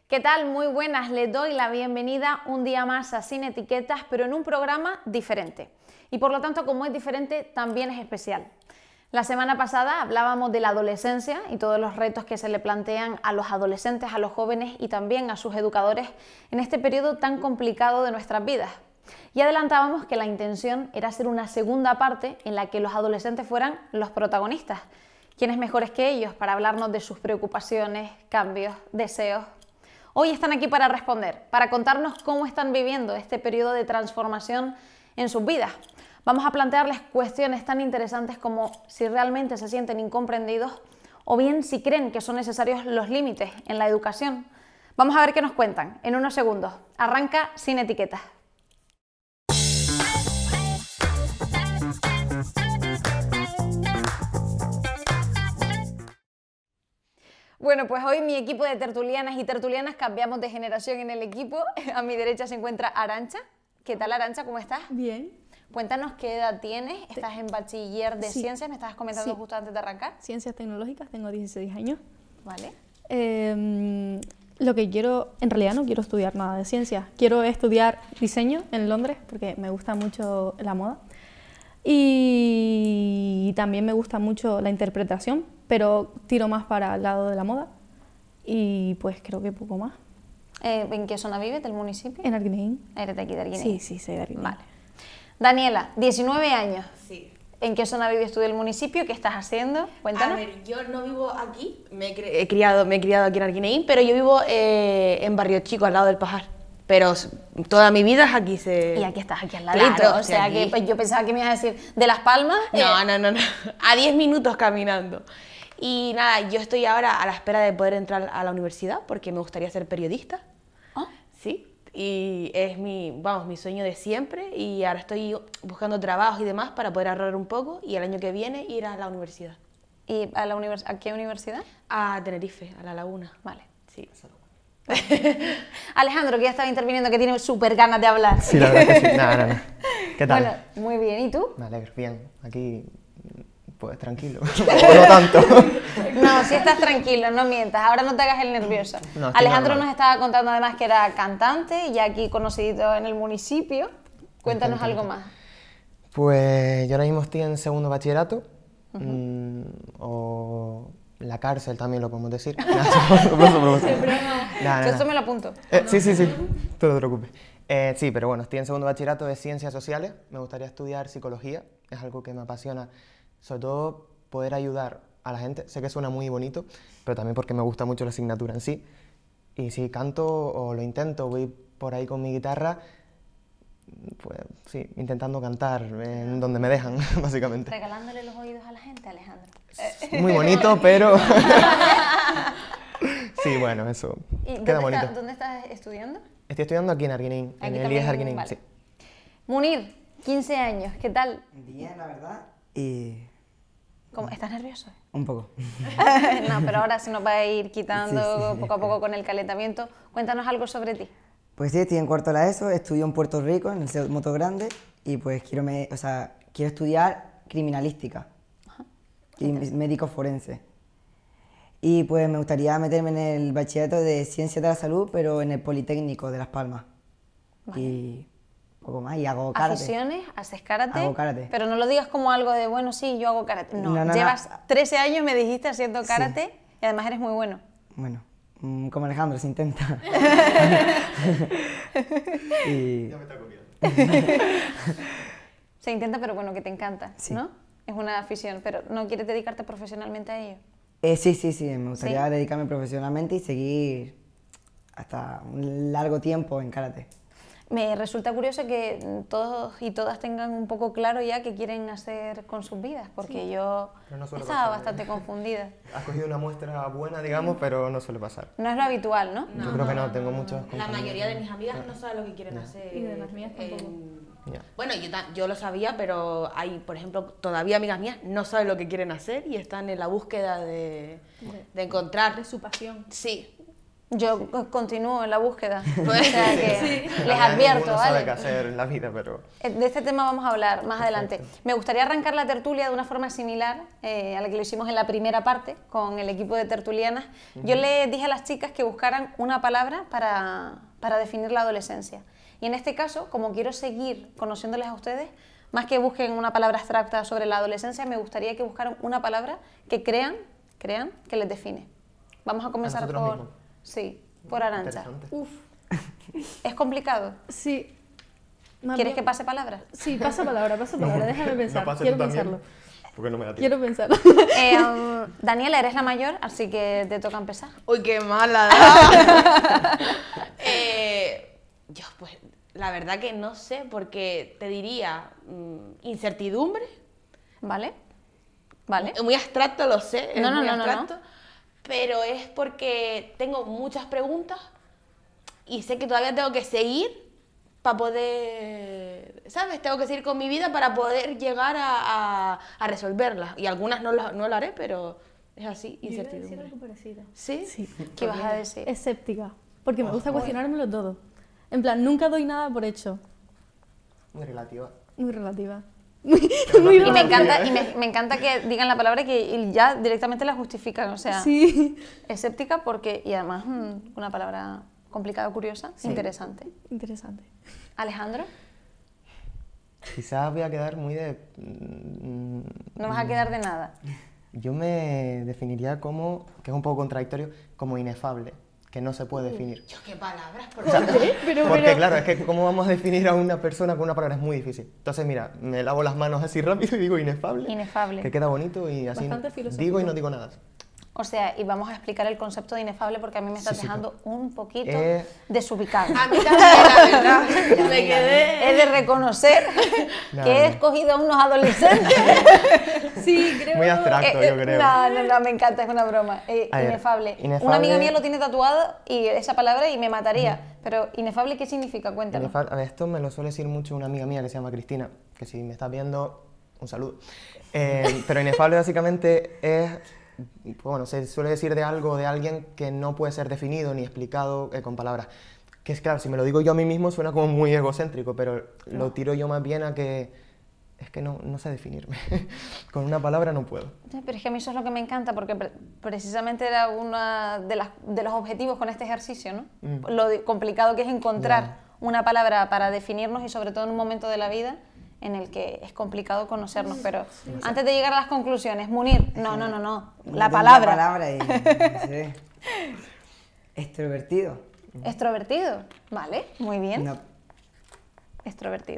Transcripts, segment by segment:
¿Qué tal? Muy buenas, les doy la bienvenida un día más a Sin Etiquetas, pero en un programa diferente. Y por lo tanto, como es diferente, también es especial. La semana pasada hablábamos de la adolescencia y todos los retos que se le plantean a los adolescentes, a los jóvenes y también a sus educadores en este periodo tan complicado de nuestras vidas. Y adelantábamos que la intención era hacer una segunda parte en la que los adolescentes fueran los protagonistas. ¿Quiénes mejores que ellos para hablarnos de sus preocupaciones, cambios, deseos? Hoy están aquí para responder, para contarnos cómo están viviendo este periodo de transformación en sus vidas. Vamos a plantearles cuestiones tan interesantes como si realmente se sienten incomprendidos o bien si creen que son necesarios los límites en la educación. Vamos a ver qué nos cuentan en unos segundos. Arranca Sin Etiquetas. Bueno, pues hoy mi equipo de tertulianas y tertulianas cambiamos de generación en el equipo. A mi derecha se encuentra Arantxa. ¿Qué tal, Arantxa? ¿Cómo estás? Bien. Cuéntanos qué edad tienes. Estás en bachiller de ciencias, me estabas comentando justo antes de arrancar. Ciencias tecnológicas, tengo 16 años. Vale. Lo que quiero, en realidad no quiero estudiar nada de ciencias. Quiero estudiar diseño en Londres porque me gusta mucho la moda. Y también me gusta mucho la interpretación, pero tiro más para el lado de la moda y pues creo que poco más. ¿En qué zona vives del municipio? En Arguineguín. ¿Eres de aquí de Arguineguín? Sí, soy de Arguineguín. Vale. Daniela, 19 años. Sí. ¿En qué zona vives tú del municipio? ¿Qué estás haciendo? Cuéntanos. A ver, yo no vivo aquí, me he criado aquí en Arguineguín, pero yo vivo en Barrio Chico, al lado del Pajar. Pero toda mi vida es aquí. Y aquí estás, aquí al ladito. Claro, o sea aquí. que pues, yo pensaba que me ibas a decir de Las Palmas. No. A 10 minutos caminando. Y nada, yo estoy ahora a la espera de poder entrar a la universidad porque me gustaría ser periodista. ¿Ah? Sí. Y es mi sueño de siempre y ahora estoy buscando trabajo y demás para poder ahorrar un poco y el año que viene ir a la universidad. ¿Y a qué universidad? A Tenerife, a La Laguna. Vale. Sí. Alejandro, que ya estaba interviniendo, que tiene súper ganas de hablar. Sí, la verdad que sí. Nada. ¿Qué tal? Bueno, muy bien. ¿Y tú? Me alegro, bien. Aquí, pues tranquilo. O no tanto. No, si estás tranquilo, no mientas. Ahora no te hagas el nervioso. No, estoy Alejandro normal. nos estaba contando además que era cantante, ya aquí conocidito en el municipio. Cuéntanos algo más. Pues yo ahora mismo estoy en segundo bachillerato. O la cárcel también lo podemos decir. Esto me lo apunto. Sí. No te preocupes. Sí, pero bueno, estoy en segundo bachillerato de Ciencias Sociales. Me gustaría estudiar psicología. Es algo que me apasiona. Sobre todo poder ayudar a la gente. Sé que suena muy bonito, pero también porque me gusta mucho la asignatura en sí. Y si canto o lo intento, voy por ahí con mi guitarra, pues sí, intentando cantar en donde me dejan, básicamente. Regalándole los oídos a la gente, Alejandro. Muy bonito, pero... Sí, bueno, eso ¿Y queda bonito. dónde estás estudiando? Estoy estudiando aquí en Arguineguín, en el IES Arguineguín, vale. sí. Munir, 15 años, ¿qué tal? Bien, la verdad. Y ¿Cómo? ¿Estás nervioso? un poco. No, pero ahora se nos va a ir quitando Sí. poco a poco con el calentamiento. Cuéntanos algo sobre ti. Pues sí, estoy en cuarto de la ESO, estudio en Puerto Rico, en el CEU Moto Grande, y pues quiero estudiar criminalística y médico forense. Y pues me gustaría meterme en el bachillerato de Ciencias de la Salud, pero en el Politécnico de Las Palmas. Vale. Y poco más, y hago karate. ¿Aficiones? ¿Haces karate? Hago karate. Pero no lo digas como algo de, bueno, sí, yo hago karate. No, No. llevas 13 años, me dijiste, haciendo karate y además eres muy bueno. Bueno, como Alejandro, se intenta. Y Ya me está copiando. Se intenta, pero bueno, que te encanta, Sí. ¿no? Es una afición, pero ¿no quieres dedicarte profesionalmente a ello? sí, me gustaría ¿Sí? dedicarme profesionalmente y seguir hasta un largo tiempo en karate. Me resulta curioso que todos y todas tengan un poco claro ya qué quieren hacer con sus vidas, porque yo Pero no suele estaba pasar, bastante confundida. Has cogido una muestra buena, digamos, pero no suele pasar. No es lo habitual, ¿no? Yo creo que no, tengo muchos La compañeros. mayoría de mis amigas no saben lo que quieren hacer. Y de las mías tampoco. Ya. Bueno, yo lo sabía, pero hay, por ejemplo, todavía amigas mías no saben lo que quieren hacer y están en la búsqueda de encontrar. De su pasión. Sí. Yo continúo en la búsqueda, o sea que les advierto, Ninguno sabe qué ¿vale? hacer en la vida, pero... De este tema vamos a hablar más adelante. Me gustaría arrancar la tertulia de una forma similar a la que lo hicimos en la primera parte con el equipo de tertulianas. Yo le dije a las chicas que buscaran una palabra para definir la adolescencia. Y en este caso, como quiero seguir conociéndoles a ustedes, más que busquen una palabra abstracta sobre la adolescencia, me gustaría que buscaran una palabra que crean que les define. Vamos a comenzar nosotros por... mismos? Sí, por Arantxa. Interesante. Uf, ¿Es complicado? sí. Más ¿Quieres que bien- pase palabra? Sí, pasa palabra, déjame pensar. No pasa Quiero tú también, pensarlo. porque no me da tiempo. Quiero pensarlo. Daniela, eres la mayor, así que te toca empezar. Uy, qué mala. Yo, pues, la verdad que no sé, porque te diría incertidumbre. ¿Vale? ¿Vale? Es muy abstracto, lo sé, es No, no, muy no, no, abstracto, pero es porque tengo muchas preguntas y sé que todavía tengo que seguir para poder, ¿sabes? Tengo que seguir con mi vida para poder llegar a resolverlas. Y algunas no lo haré, pero es así, Yo iba a decir incertidumbre. algo parecido. ¿Sí? Sí. ¿Qué vas a decir? Escéptica, porque me gusta cuestionármelo todo. En plan, nunca doy nada por hecho. Muy relativa. Muy relativa. Y me encanta, me encanta que digan la palabra y que ya directamente la justifican, o sea, Sí. escéptica porque, y además una palabra complicada, curiosa, interesante. Interesante. Alejandro, Quizás voy a quedar muy de... no vas a quedar de nada. Yo me definiría como, que es un poco contradictorio, como inefable, que no se puede definir. Yo, qué palabras, por O sea, Pero- porque claro, es que cómo vamos a definir a una persona con una palabra es muy difícil. Entonces, mira, me lavo las manos así rápido y digo inefable. Inefable. Que queda bonito y así Bastante filosófico. digo y no digo nada. O sea, y vamos a explicar el concepto de inefable porque a mí me está Sí, sí, dejando un poquito Eh, desubicado. A mí también, la verdad. Me quedé... He de reconocer No, que he no. escogido a unos adolescentes. Sí, creo. Muy abstracto, yo creo. No, me encanta, es una broma. A ver, Inefable. inefable- Una amiga mía lo tiene tatuado y esa palabra y me mataría. Pero inefable, ¿qué significa? Cuéntanos. A ver, esto me lo suele decir mucho una amiga mía que se llama Cristina, que si me estás viendo, un saludo. Pero inefable básicamente es, pues bueno, se suele decir de algo o de alguien que no puede ser definido ni explicado con palabras. Que es claro, si me lo digo yo a mí mismo suena como muy egocéntrico, pero lo tiro yo más bien a que es que no sé definirme. Con una palabra no puedo. Sí, pero es que a mí eso es lo que me encanta porque precisamente era uno de los objetivos con este ejercicio, ¿no? Lo complicado que es encontrar una palabra para definirnos y sobre todo en un momento de la vida en el que es complicado conocernos. Pero antes de llegar a las conclusiones, Munir, no, la La palabra. palabra y, no sé. Extrovertido. Extrovertido, vale, muy bien. No, Extrovertido.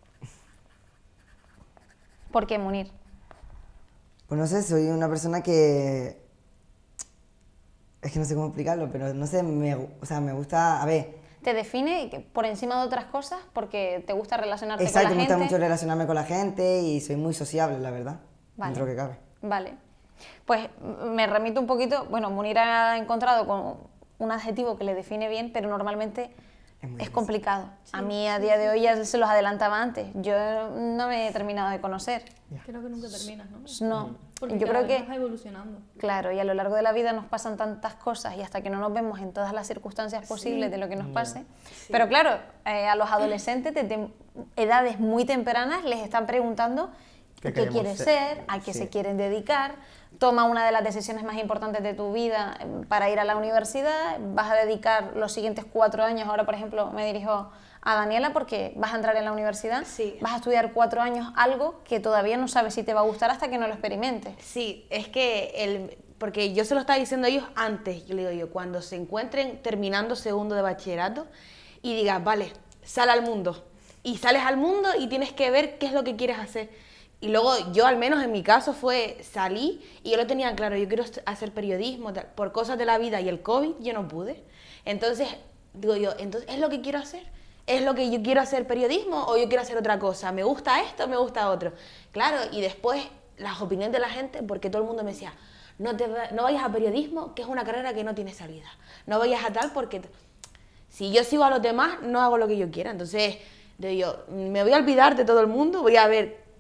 ¿Por qué, Munir? pues no sé, soy una persona que... Es que no sé cómo explicarlo, pero no sé, o sea, me gusta... A ver, ¿Te define por encima de otras cosas porque te gusta relacionarte exacto, con me la gusta gente? mucho relacionarme con la gente y soy muy sociable, la verdad, Vale. dentro de lo que cabe. Vale. Pues me remito un poquito, bueno, Munir ha encontrado con un adjetivo que le define bien, pero normalmente es complicado. A mí a día de hoy ya se los adelantaba antes, yo no me he terminado de conocer. Creo que nunca terminas, ¿no? No, Porque yo cada creo vez que... vas evolucionando. Claro, y a lo largo de la vida nos pasan tantas cosas y hasta que no nos vemos en todas las circunstancias posibles de lo que nos pase. Pero claro, a los adolescentes de edades muy tempranas les están preguntando ¿Qué qué queremos quieres ser? ser, a qué se quieren dedicar, toma una de las decisiones más importantes de tu vida para ir a la universidad, vas a dedicar los siguientes 4 años, ahora por ejemplo me dirijo a Daniela porque vas a entrar en la universidad, Sí. vas a estudiar 4 años algo que todavía no sabes si te va a gustar hasta que no lo experimentes. Sí, es que porque yo se lo estaba diciendo a ellos antes, yo le digo yo, cuando se encuentren terminando segundo de bachillerato y digas, vale, sal al mundo. Y sales al mundo y tienes que ver qué es lo que quieres hacer. Y luego yo, al menos en mi caso, salí y yo lo tenía claro, yo quiero hacer periodismo, tal. Por cosas de la vida y el COVID yo no pude. Entonces, digo yo, entonces, ¿es lo que quiero hacer? ¿Es lo que yo quiero hacer periodismo o yo quiero hacer otra cosa? ¿Me gusta esto o me gusta otro? Claro, y después las opiniones de la gente, porque todo el mundo me decía, no vayas a periodismo, que es una carrera que no tiene salida. No vayas a tal porque si yo sigo a los demás, no hago lo que yo quiera. Entonces, digo yo, me voy a olvidar de todo el mundo, voy a ver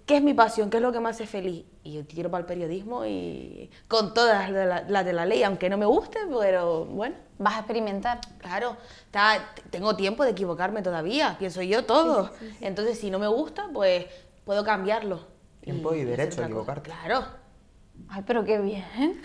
¿qué es mi pasión? ¿Qué es lo que me hace feliz? Y yo tiro para el periodismo y con todas las de la ley, aunque no me guste, pero bueno. Vas a experimentar. Claro, tengo tiempo de equivocarme todavía, pienso yo todo. Entonces, si no me gusta, pues puedo cambiarlo. Tiempo y hacer derecho a otra cosa. equivocarte. Claro. Ay, pero qué bien.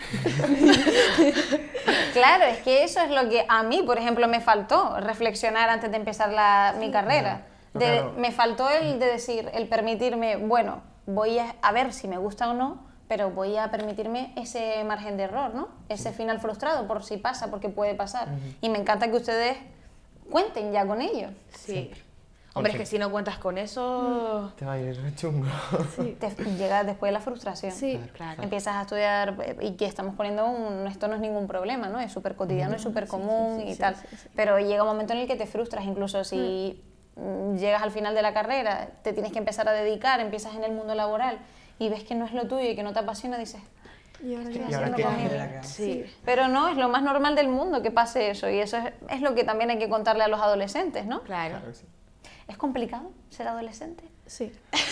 Claro, es que eso es lo que a mí, por ejemplo, me faltó reflexionar antes de empezar mi carrera. Claro. Me faltó el de decir, el permitirme, bueno, voy a ver si me gusta o no, pero voy a permitirme ese margen de error, ¿no? Ese final frustrado por si pasa, porque puede pasar. Y me encanta que ustedes cuenten ya con ello. Sí. Hombre, es que si no cuentas con eso... Te va a ir re chungo. Te llega después la frustración. Sí, Claro. Empiezas a estudiar y que estamos poniendo esto no es ningún problema, ¿no? Es súper cotidiano, es súper común y tal. Pero llega un momento en el que te frustras, incluso si llegas al final de la carrera, te tienes que empezar a dedicar, empiezas en el mundo laboral y ves que no es lo tuyo y que no te apasiona, dices, y ahora ¿qué ya estoy ahora haciendo qué? conmigo? Sí. Pero no, es lo más normal del mundo que pase eso y eso es lo que también hay que contarle a los adolescentes, ¿no? Claro. Claro que sí. ¿Es complicado ser adolescente? Sí.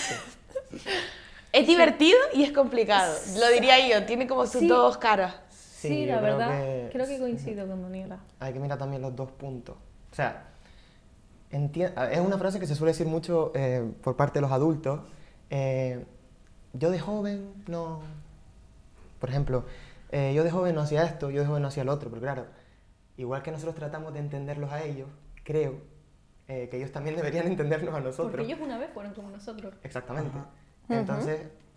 Es divertido y es complicado. Lo diría yo, tiene como sus dos caras. Sí, yo la creo verdad, creo que coincido con Daniela. Hay que mirar también los dos puntos. O sea, es una frase que se suele decir mucho por parte de los adultos. Yo de joven no... Por ejemplo, yo de joven no hacía esto, yo de joven no hacía lo otro, pero claro, igual que nosotros tratamos de entenderlos a ellos, creo que ellos también deberían entendernos a nosotros. Porque ellos una vez fueron como nosotros. Exactamente. Entonces,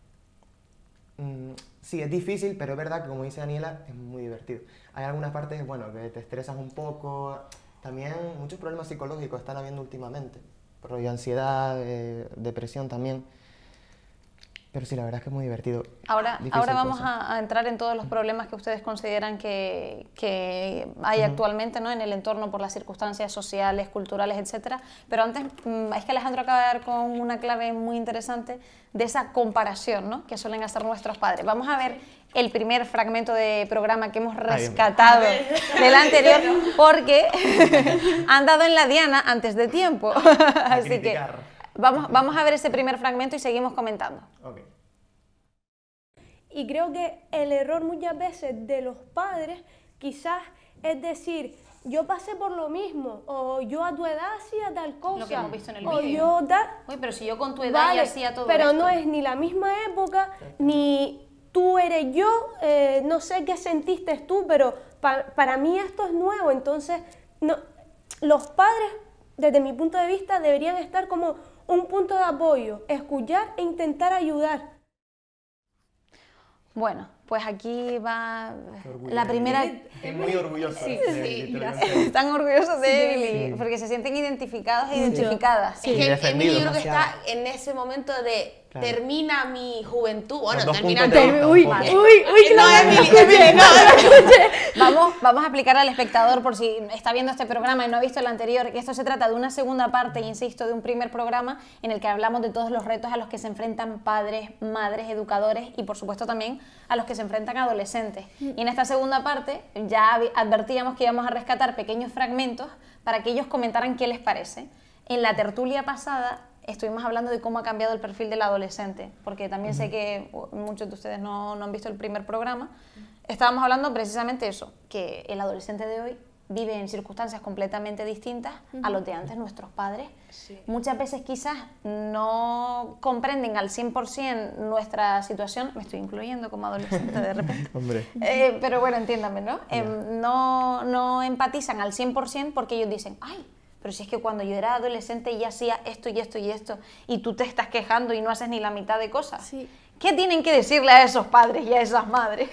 sí, es difícil, pero es verdad que, como dice Daniela, es muy divertido. Hay algunas partes, bueno, que te estresas un poco. También muchos problemas psicológicos están habiendo últimamente. Rollo ansiedad, depresión también. Pero sí, la verdad es que es muy divertido. Ahora Difícil vamos cosa. a entrar en todos los problemas que ustedes consideran que hay actualmente, ¿no? En el entorno por las circunstancias sociales, culturales, etcétera. Pero antes, es que Alejandro acaba de dar con una clave muy interesante de esa comparación, ¿no? Que suelen hacer nuestros padres. Vamos a ver el primer fragmento de programa que hemos rescatado del anterior, porque han dado en la diana antes de tiempo. Así que criticar. vamos a ver ese primer fragmento y seguimos comentando. Ok. Y creo que el error muchas veces de los padres quizás es decir, yo pasé por lo mismo, o yo a tu edad hacía tal cosa. Lo que hemos visto en el o vídeo. yo tal. Uy, pero si yo con tu edad Vale, ya hacía todo pero esto. no es ni la misma época, ni tú eres yo, no sé qué sentiste tú, pero para mí esto es nuevo, entonces no, los padres, desde mi punto de vista, deberían estar como un punto de apoyo, escuchar e intentar ayudar. Bueno, pues aquí va la primera... Estoy muy orgulloso. Sí, gracias. Están orgullosos de Emily, porque se sienten identificados e identificadas. Es que defendido, Emily yo creo que demasiado. está en ese momento de Claro. termina mi juventud. Bueno, Los dos termina puntos de todo. vista, Uy, un poco. uy, No, Emily, no. Vamos a explicar al espectador, por si está viendo este programa y no ha visto el anterior, que esto se trata de una segunda parte, insisto, de un primer programa en el que hablamos de todos los retos a los que se enfrentan padres, madres, educadores y por supuesto también a los que se enfrentan adolescentes. Y en esta segunda parte ya advertíamos que íbamos a rescatar pequeños fragmentos para que ellos comentaran qué les parece. En la tertulia pasada estuvimos hablando de cómo ha cambiado el perfil del adolescente, porque también sé que muchos de ustedes no han visto el primer programa. Estábamos hablando precisamente eso, que el adolescente de hoy vive en circunstancias completamente distintas a los de antes, nuestros padres. Sí. Muchas veces quizás no comprenden al 100% nuestra situación, me estoy incluyendo como adolescente de repente. Hombre. Pero bueno, entiéndanme, ¿no? No empatizan al 100% porque ellos dicen, ay, pero si es que cuando yo era adolescente ya hacía esto y esto y esto, y tú te estás quejando y no haces ni la mitad de cosas. Sí. ¿Qué tienen que decirle a esos padres y a esas madres?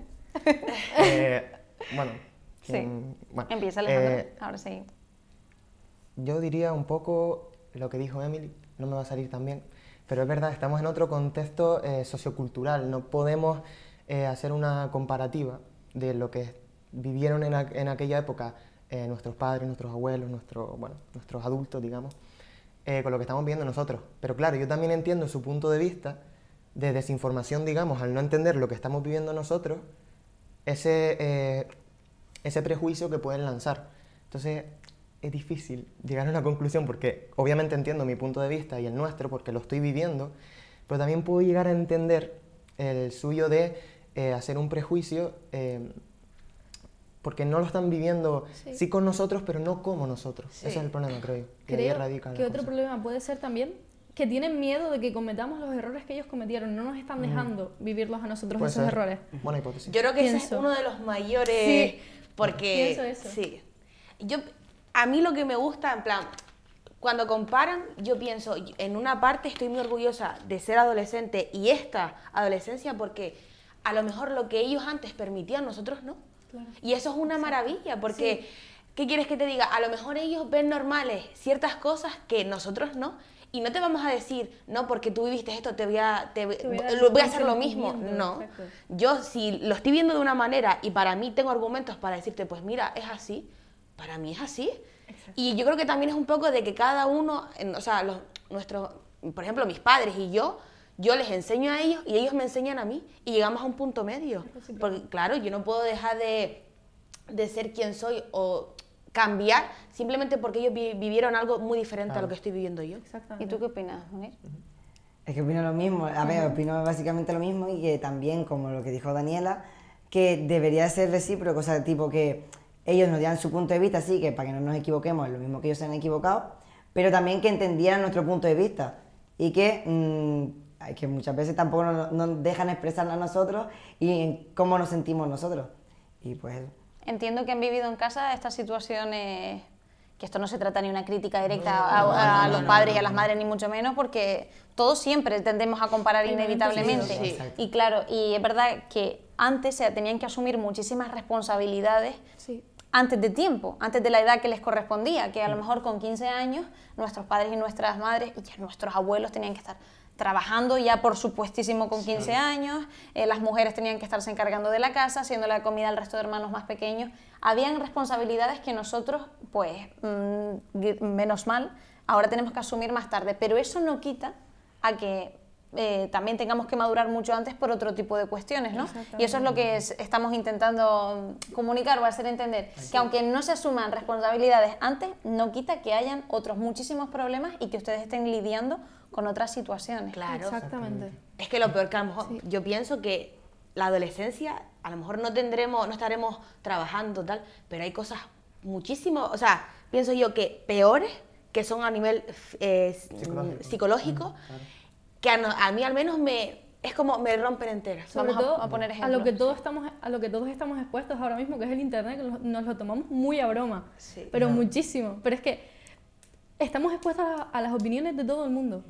Bueno, Sí. bueno, Empieza Alejandro, ahora sí. yo diría un poco lo que dijo Emily, no me va a salir tan bien, pero es verdad, estamos en otro contexto sociocultural, no podemos hacer una comparativa de lo que vivieron en aquella época nuestros padres, nuestros abuelos, nuestros adultos, digamos, con lo que estamos viendo nosotros. Pero claro, yo también entiendo su punto de vista de desinformación, digamos, al no entender lo que estamos viviendo nosotros, ese prejuicio que pueden lanzar. Entonces, es difícil llegar a una conclusión porque obviamente entiendo mi punto de vista y el nuestro porque lo estoy viviendo, pero también puedo llegar a entender el suyo de hacer un prejuicio porque no lo están viviendo sí con nosotros, pero no como nosotros. Ese es el problema, creo yo. Y ahí radica que la otro cosa. problema puede ser también que tienen miedo de que cometamos los errores que ellos cometieron, no nos están dejando vivirlos a nosotros Puede esos ser. errores. Buena hipótesis. Yo creo que ese es Pienso. uno de los mayores, Sí, porque pienso eso. sí. A mí lo que me gusta, en plan, cuando comparan, yo pienso, en una parte estoy muy orgullosa de ser adolescente y esta adolescencia porque a lo mejor lo que ellos antes permitían, nosotros no. Claro. Y eso es una maravilla, porque, ¿qué quieres que te diga? A lo mejor ellos ven normales ciertas cosas que nosotros no. Y no te vamos a decir, no, porque tú viviste esto, voy a hacer lo mismo. No. Exacto. Yo, si lo estoy viendo de una manera y para mí tengo argumentos para decirte, pues mira, es así, para mí es así. Exacto. Y yo creo que también es un poco de que cada uno, o sea, por ejemplo, mis padres y yo les enseño a ellos y ellos me enseñan a mí y llegamos a un punto medio. Porque, claro, yo no puedo dejar de ser quien soy o cambiar simplemente porque ellos vivieron algo muy diferente a lo que estoy viviendo yo. ¿Y Exactamente. tú qué opinas, Munir? Es que opino lo mismo, a ver, opino básicamente lo mismo y que también, como lo que dijo Daniela, que debería ser recíproco, o sea, tipo que ellos nos dieran su punto de vista, sí, que para que no nos equivoquemos, lo mismo que ellos se han equivocado, pero también que entendieran nuestro punto de vista y que muchas veces tampoco nos dejan expresarnos a nosotros y en cómo nos sentimos nosotros. Y pues... Entiendo que han vivido en casa estas situaciones, que esto no se trata ni una crítica directa a los padres y a las madres, ni mucho menos, porque todos siempre tendemos a comparar inevitablemente. Sí. Y claro, y es verdad que antes se tenían que asumir muchísimas responsabilidades Sí. antes de tiempo, antes de la edad que les correspondía, que a lo mejor con 15 años nuestros padres y nuestras madres y ya nuestros abuelos tenían que estar trabajando ya por supuestísimo con 15 años, las mujeres tenían que estarse encargando de la casa, haciendo la comida al resto de hermanos más pequeños. Habían responsabilidades que nosotros, pues, menos mal, ahora tenemos que asumir más tarde, pero eso no quita a que también tengamos que madurar mucho antes por otro tipo de cuestiones, ¿no? Y eso es lo que estamos intentando comunicar o hacer entender, que aunque no se asuman responsabilidades antes, no quita que hayan otros muchísimos problemas y que ustedes estén lidiando con otras situaciones. Claro. Exactamente. Es que lo peor que a lo mejor, yo pienso que la adolescencia, a lo mejor no estaremos trabajando tal, pero hay cosas muchísimo, o sea, pienso yo que peores, que son a nivel psicológico, que a mí al menos es como me rompen enteras. Sobre Vamos todo a poner a ejemplos. lo que todos estamos expuestos ahora mismo, que es el internet, que nos lo tomamos muy a broma, Sí. pero muchísimo. Pero es que estamos expuestos a las opiniones de todo el mundo.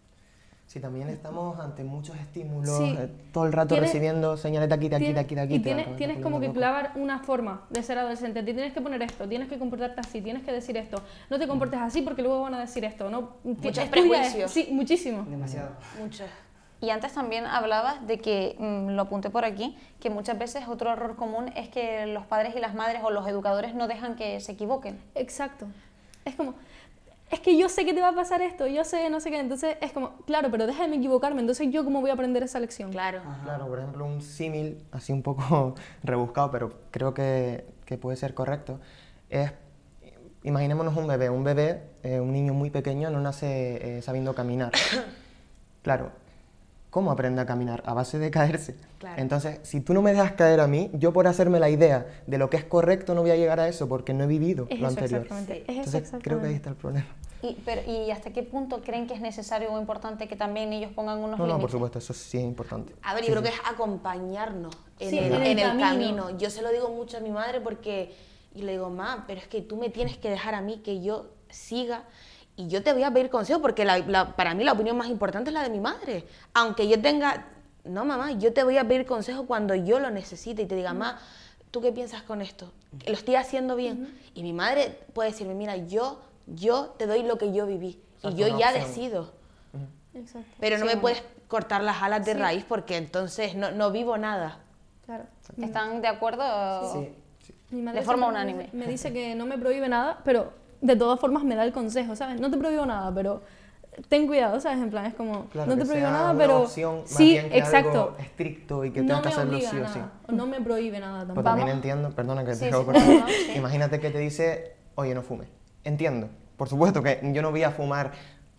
Sí, también estamos ante muchos estímulos, Sí. todo el rato Tienes- recibiendo señales de aquí, de aquí, de aquí, de aquí. Y te va tienes como volviendo que loco. clavar una forma de ser adolescente. Te tienes que poner esto, tienes que comportarte así, tienes que decir esto. No te comportes así porque luego van a decir esto. No, Muchos estudia prejuicios. Sí, muchísimo. Demasiado. Mucho. Y antes también hablabas de que, lo apunté por aquí, que muchas veces otro error común es que los padres y las madres o los educadores no dejan que se equivoquen. Exacto. Es como, es que yo sé que te va a pasar esto, yo sé, no sé qué. Entonces es como, claro, pero déjame equivocarme. Entonces yo cómo voy a aprender esa lección. Claro. Claro, por ejemplo, un símil así un poco rebuscado, pero creo que puede ser correcto, es, imaginémonos un bebé. Un niño muy pequeño no nace sabiendo caminar. Claro, ¿cómo aprende a caminar? A base de caerse. Claro. Entonces, si tú no me dejas caer a mí, yo por hacerme la idea de lo que es correcto no voy a llegar a eso porque no he vivido Es lo eso anterior. exactamente. Es eso Entonces, exactamente. creo que ahí está el problema. ¿Y hasta qué punto creen que es necesario o importante que también ellos pongan unos No, límites? por supuesto, eso sí es importante. A ver, yo creo que es acompañarnos en, Sí, el camino. camino. Yo se lo digo mucho a mi madre porque y le digo, ma, pero es que tú me tienes que dejar a mí que yo siga y yo te voy a pedir consejo porque para mí la opinión más importante es la de mi madre. Aunque yo tenga, no mamá, yo te voy a pedir consejo cuando yo lo necesite y te diga, ma, ¿tú qué piensas con esto? ¿Lo estoy haciendo bien? Y mi madre puede decirme, mira, yo te doy lo que yo viví y yo una ya opción. decido. Exacto. Pero no Sí, me mamá. puedes cortar las alas de Sí. raíz porque entonces no vivo nada. Claro. ¿Están de acuerdo? Sí. Mi madre De forma siempre unánime. me dice que no me prohíbe nada, pero de todas formas me da el consejo, ¿sabes? No te prohíbo nada, pero ten cuidado, ¿sabes? En plan, es como, Claro, no te que prohíbo sea nada, una pero opción más sí, bien que exacto. algo estricto y que No tengas que me hacerlo obliga sí a o sí. nada, o no me prohíbe nada Pues tampoco. también Vamos. entiendo, perdona que Sí, te dejo sí, cortar. no, no, sí. Imagínate que te dice, oye, no fumes. Entiendo. Por supuesto que yo no voy a fumar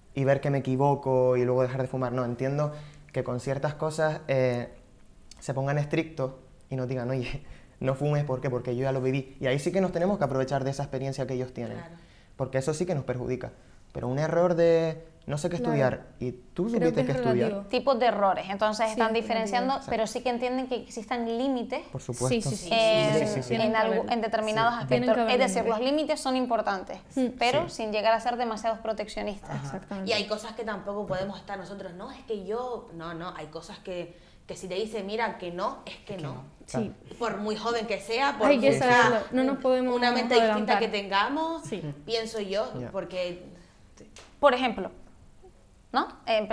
y ver que me equivoco y luego dejar de fumar. No, entiendo que con ciertas cosas se pongan estrictos y nos digan, oye, no fumes, ¿por qué? Porque yo ya lo viví. Y ahí sí que nos tenemos que aprovechar de esa experiencia que ellos tienen, Claro. porque eso sí que nos perjudica. Pero un error de no sé qué estudiar y tú Creo supiste que qué es estudiar, relativo. Tipos de errores, entonces Sí, están es diferenciando, relativo. pero sí que entienden que existan límites por supuesto. Sí, sí, sí. en, Tienen que en determinados Sí. Tienen aspectos. que haber Es decir, límites. los límites son importantes, pero sin llegar a ser demasiados proteccionistas. Exactamente. Y hay cosas que tampoco podemos estar nosotros, no, es que yo, no, hay cosas que si te dice, mira, que no, es que no. Sí. Por muy joven que sea, por Hay que mucha- saberlo, no nos podemos una mente distinta adelantar. que tengamos, Sí. pienso yo, Ya. porque Por ejemplo, ¿no?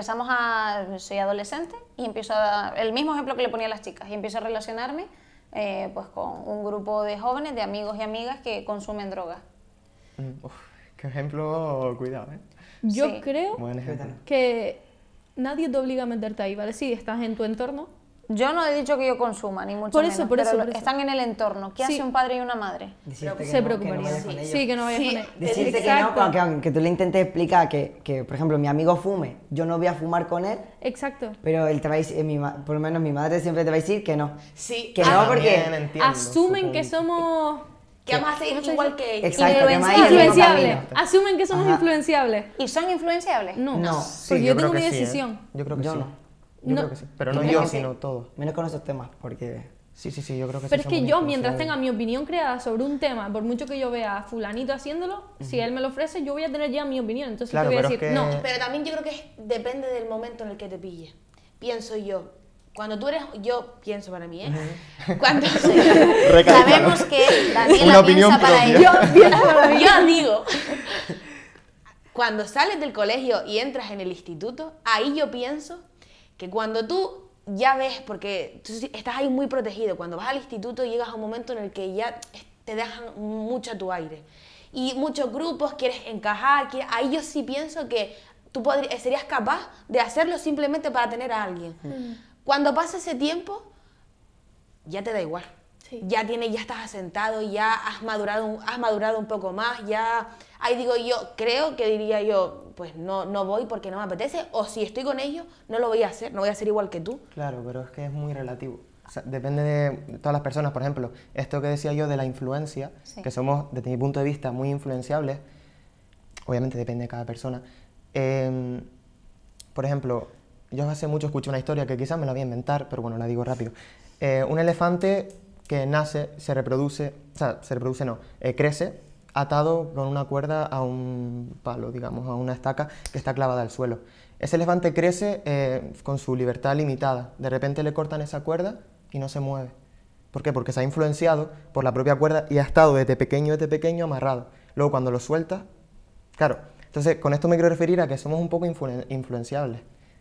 Soy adolescente y empiezo el mismo ejemplo que le ponía a las chicas, y empiezo a relacionarme pues con un grupo de jóvenes, de amigos y amigas que consumen drogas. Uf, qué ejemplo, cuidado, ¿eh? Yo Sí. creo Buen ejemplo. que nadie te obliga a meterte ahí, ¿vale? Sí, estás en tu entorno. Yo no he dicho que yo consuma, ni mucho Por menos, eso, por pero eso, por eso. están en el entorno. ¿Qué Sí. hace un padre y una madre? Decirte Se que preocuparía. no vayas con ellos. Sí, que no vayas Sí. con él. Decirte Exacto. que no, aunque tú le intentes explicar que, por ejemplo, mi amigo fume, yo no voy a fumar con él, Exacto. pero él te va a decir, por lo menos mi madre siempre te va a decir que no. sí, Que no, porque... También entiendo Asumen su que punto. somos que vamos a seguir igual que ellos. Exacto, que me ha ido influenciables. camino. Asumen que somos Ajá. influenciables. ¿Y son influenciables? No, No. Sí, porque yo tengo creo mi que sí, ¿eh? decisión. Yo creo que Yo sí. no. Yo No. creo que sí. Pero no Yo yo, creo que sino todos. Menos con esos temas, porque... Sí, yo creo que sí. Pero es que somos yo, mientras tenga influenciables. mi opinión creada sobre un tema, por mucho que yo vea a fulanito haciéndolo, si él me lo ofrece, yo voy a tener ya mi opinión. Entonces Claro, te voy a pero es decir, que- no. Pero también yo creo que depende del momento en el que te pille. Pienso yo. Cuando tú eres, yo pienso para mí, ¿eh? Cuando Sabemos que Daniela Una opinión piensa para propia. ello. yo digo, cuando sales del colegio y entras en el instituto, ahí yo pienso que cuando tú ya ves, porque tú estás ahí muy protegido, cuando vas al instituto llegas a un momento en el que ya te dejan mucho a tu aire. Y muchos grupos, quieres encajar, ahí yo sí pienso que tú serías capaz de hacerlo simplemente para tener a alguien. Cuando pasa ese tiempo, ya te da igual. Sí. Ya estás asentado, ya has madurado un poco más, ya... Ahí digo yo, creo que diría yo, pues no voy porque no me apetece, o si estoy con ellos, no lo voy a hacer, no voy a ser igual que tú. Claro, pero es que es muy relativo. O sea, depende de todas las personas. Por ejemplo, esto que decía yo de la influencia, Sí. que somos, desde mi punto de vista, muy influenciables, obviamente depende de cada persona. Por ejemplo, yo hace mucho escuché una historia que quizás me la voy a inventar, pero bueno, la digo rápido. Un elefante que nace, crece atado con una cuerda a un palo, digamos, a una estaca que está clavada al suelo. Ese elefante crece con su libertad limitada. De repente le cortan esa cuerda y no se mueve. ¿Por qué? Porque se ha influenciado por la propia cuerda y ha estado desde pequeño amarrado. Luego cuando lo suelta, claro. Entonces con esto me quiero referir a que somos un poco influenciables.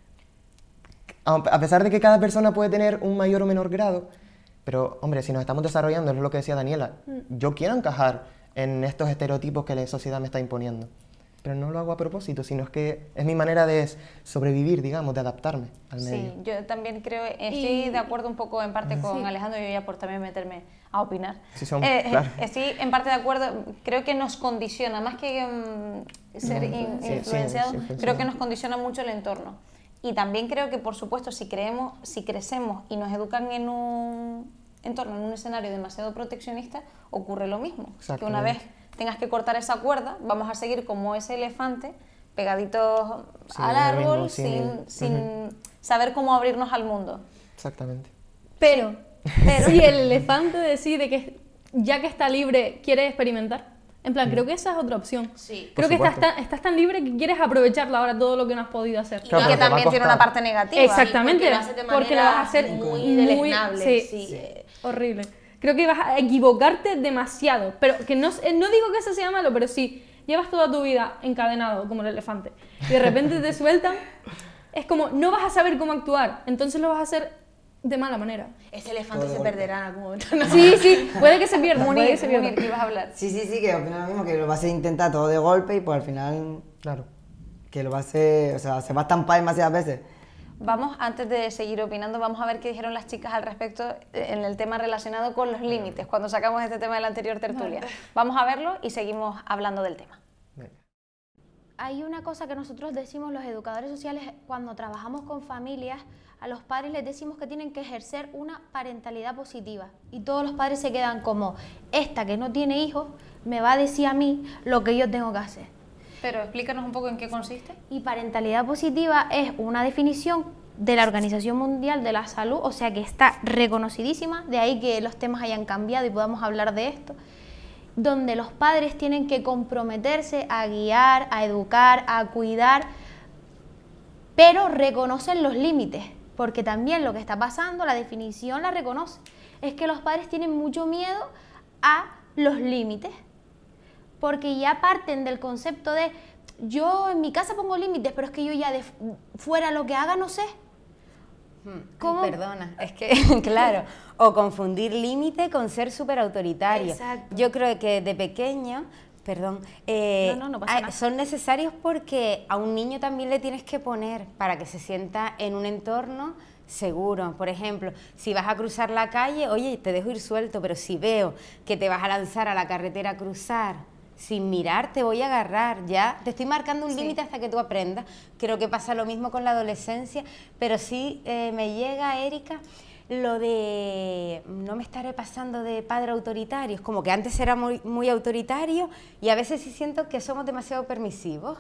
A pesar de que cada persona puede tener un mayor o menor grado, pero hombre, si nos estamos desarrollando, es lo que decía Daniela, yo quiero encajar en estos estereotipos que la sociedad me está imponiendo. Pero no lo hago a propósito, sino es que es mi manera de sobrevivir, digamos, de adaptarme al medio. Sí, yo también creo, estoy de acuerdo un poco en parte con Alejandro, yo ya por también meterme a opinar. Sí, claro. Estoy en parte de acuerdo, creo que nos condiciona, más que ser influenciados, influenciado. creo que nos condiciona mucho el entorno. Y también creo que, por supuesto, si crecemos y nos educan en un entorno, en un escenario demasiado proteccionista, ocurre lo mismo. Que una vez tengas que cortar esa cuerda, vamos a seguir como ese elefante, pegaditos al árbol, sin saber cómo abrirnos al mundo. Exactamente. Pero si el elefante decide que ya que está libre quiere experimentar, en plan, creo que esa es otra opción. Sí. Creo Por que supuesto. estás tan libre que quieres aprovecharlo ahora todo lo que no has podido hacer. Y Claro, que porque te va a también tiene costar. una parte negativa. Exactamente, porque lo hace de porque lo manera vas a hacer muy deleznable, sí. horrible. Creo que vas a equivocarte demasiado, pero que no digo que eso sea malo, pero si llevas toda tu vida encadenado como el elefante y de repente te sueltan, es como no vas a saber cómo actuar, entonces lo vas a hacer de mala manera. Ese elefante se perderá en algún momento. ¿no? Sí, puede que se pierda, puede que se pierda. Munir, ¿qué ibas a hablar? Sí, que opino lo mismo, que lo vas a intentar todo de golpe y pues al final Claro. que lo va a hacer, o sea, se va a estampar demasiadas veces. Vamos, antes de seguir opinando, vamos a ver qué dijeron las chicas al respecto en el tema relacionado con los límites, cuando sacamos este tema de la anterior tertulia. Vamos a verlo y seguimos hablando del tema. Venga. Hay una cosa que nosotros decimos los educadores sociales cuando trabajamos con familias, a los padres les decimos que tienen que ejercer una parentalidad positiva y todos los padres se quedan como, esta que no tiene hijos me va a decir a mí lo que yo tengo que hacer. Pero explícanos un poco en qué consiste. Y parentalidad positiva es una definición de la Organización Mundial de la Salud, o sea que está reconocidísima, de ahí que los temas hayan cambiado y podamos hablar de esto, donde los padres tienen que comprometerse a guiar, a educar, a cuidar, pero reconocen los límites, porque también lo que está pasando, la definición la reconoce, es que los padres tienen mucho miedo a los límites, porque ya parten del concepto de yo en mi casa pongo límites, pero es que yo ya de fuera lo que haga no sé. ¿Cómo? Perdona, es que, claro, o confundir límite con ser súper autoritario. Exacto. Yo creo que de pequeño, perdón, no pasa nada. son necesarios porque a un niño también le tienes que poner para que se sienta en un entorno seguro. Por ejemplo, si vas a cruzar la calle, oye, te dejo ir suelto, pero si veo que te vas a lanzar a la carretera a cruzar, sin mirar te voy a agarrar, ya te estoy marcando un límite hasta que tú aprendas. Creo que pasa lo mismo con la adolescencia, pero sí me llega, Erika, lo de no me estaré pasando de padre autoritario. Es como que antes era muy autoritario y a veces sí siento que somos demasiado permisivos.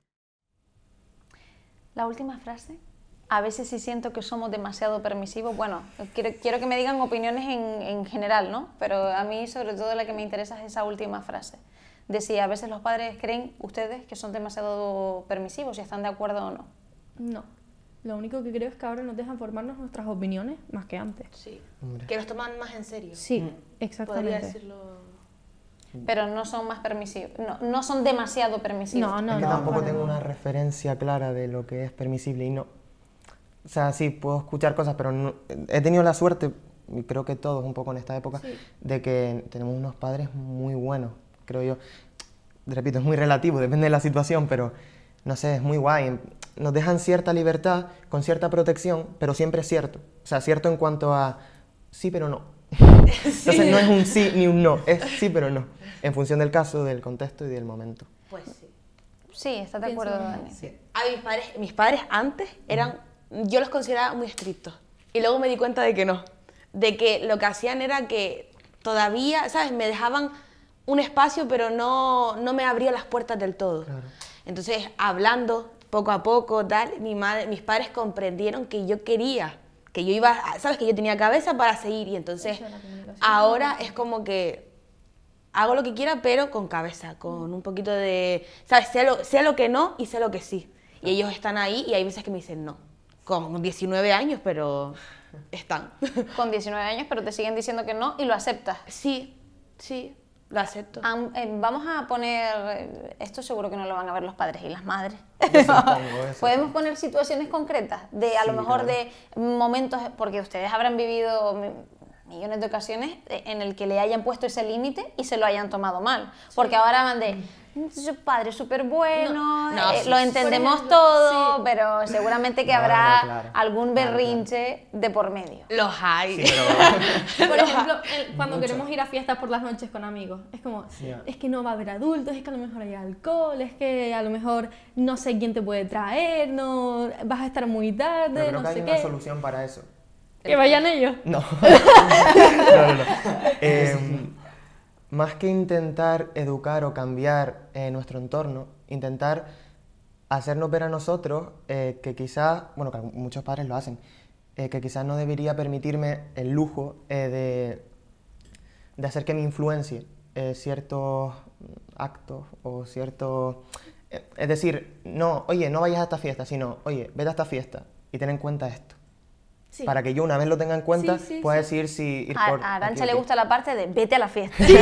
La última frase. A veces sí siento que somos demasiado permisivos. Bueno, quiero que me digan opiniones en general, ¿no? Pero a mí sobre todo la que me interesa es esa última frase. De si a veces los padres creen, ustedes, que son demasiado permisivos, si están de acuerdo o no. No. Lo único que creo es que ahora nos dejan formarnos nuestras opiniones más que antes. Sí. Que nos toman más en serio. Sí, exactamente. Podría decirlo. Pero no son más permisivos, no son demasiado permisivos. No, Es que tampoco tengo una referencia clara de lo que es permisible y no. O sea, sí, puedo escuchar cosas, pero no, he tenido la suerte, y creo que todos un poco en esta época, de que tenemos unos padres muy buenos, creo yo. Repito, es muy relativo, depende de la situación, pero no sé, es muy guay. Nos dejan cierta libertad, con cierta protección, pero siempre es cierto. O sea, cierto en cuanto a sí, pero no. Entonces no es un sí ni un no, es sí, pero no. En función del caso, del contexto y del momento. Pues sí. Sí, ¿estás de acuerdo, Dani? Sí. Mis padres antes eran, yo los consideraba muy estrictos. Y luego me di cuenta de que no. De que lo que hacían era que todavía, ¿sabes? Me dejaban un espacio, pero no me abría las puertas del todo. Claro. Entonces, hablando poco a poco, tal, mis padres comprendieron que yo quería, que yo iba, ¿sabes? Que yo tenía cabeza para seguir. Y entonces, ahora es como que hago lo que quiera, pero con cabeza, con un poquito de, ¿sabes? Sé lo que no y sé lo que sí. Y ellos están ahí y hay veces que me dicen no. Con 19 años, pero están. Con 19 años, pero te siguen diciendo que no y lo aceptas. Sí, sí, lo acepto. Vamos a poner, esto seguro que no lo van a ver los padres y las madres. Podemos poner situaciones concretas, de a lo mejor de momentos, porque ustedes habrán vivido millones de ocasiones en el que le hayan puesto ese límite y se lo hayan tomado mal. Porque ahora van de, su padre es súper bueno, lo entendemos ejemplo, todo, pero seguramente que habrá algún Claro. berrinche de por medio. Los hay. Sí, pero... Por ejemplo, cuando queremos ir a fiestas por las noches con amigos, es como, es que no va a haber adultos, es que a lo mejor hay alcohol, es que a lo mejor no sé quién te puede traer, no vas a estar muy tarde, Pero creo no que hay sé una qué. solución para eso. Que vayan ellos. No. No. Más que intentar educar o cambiar nuestro entorno, intentar hacernos ver a nosotros que quizás, bueno, que muchos padres lo hacen, que quizás no debería permitirme el lujo de hacer que me influencie ciertos actos o ciertos... es decir, no, oye, no vayas a esta fiesta, sino, oye, vete a esta fiesta y ten en cuenta esto. Sí. Para que yo una vez lo tenga en cuenta, Sí, pueda decidir si ir por... A Arantxa aquí, le aquí. gusta la parte de vete a la fiesta. Me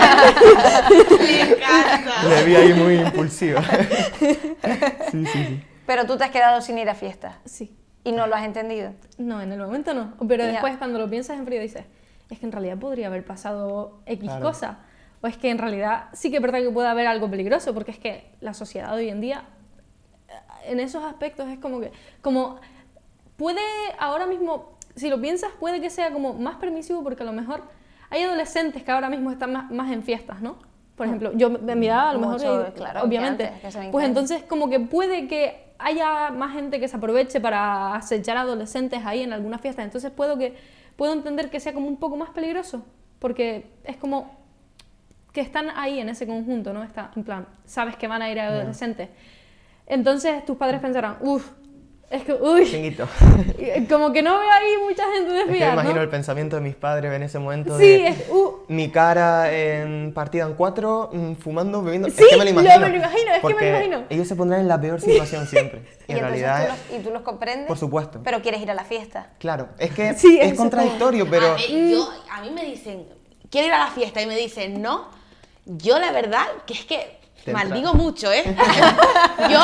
encanta. Le vi ahí muy impulsiva. Sí. Pero tú te has quedado sin ir a fiestas Sí. y no lo has entendido. No, en el momento no. Pero Ya. después cuando lo piensas en frío dices, es que en realidad podría haber pasado X Claro. cosa. O es que en realidad sí que es verdad que puede haber algo peligroso, porque es que la sociedad hoy en día, en esos aspectos es como que, como puede ahora mismo, si lo piensas, puede que sea como más permisivo, porque a lo mejor hay adolescentes que ahora mismo están más en fiestas, ¿no? Por ejemplo, yo en mi edad a lo mejor, Mucho, claro, que obviamente, antes, que hace 20 pues años. entonces como que puede que haya más gente que se aproveche para acechar a adolescentes ahí en alguna fiesta, entonces puedo entender que sea como un poco más peligroso, porque es como que están ahí en ese conjunto, ¿no? Está, en plan, sabes que van a ir a adolescentes. Entonces tus padres pensarán, uff, es que, uy, Chinguito. como que no veo ahí mucha gente de Es que me fiar, imagino ¿no? el pensamiento de mis padres en ese momento Sí, de es, mi cara en partida en 4, fumando, bebiendo. Sí, es que me lo imagino. me lo imagino, es que me lo porque imagino. ellos se pondrán en la peor situación siempre. Y en entonces realidad, tú los comprendes, por supuesto. pero quieres ir a la fiesta. Claro, es que Sí, es eso contradictorio, pero... A mí me dicen, quiero ir a la fiesta y me dicen, no. Yo la verdad que es que Te maldigo entra. mucho, ¿eh? Yo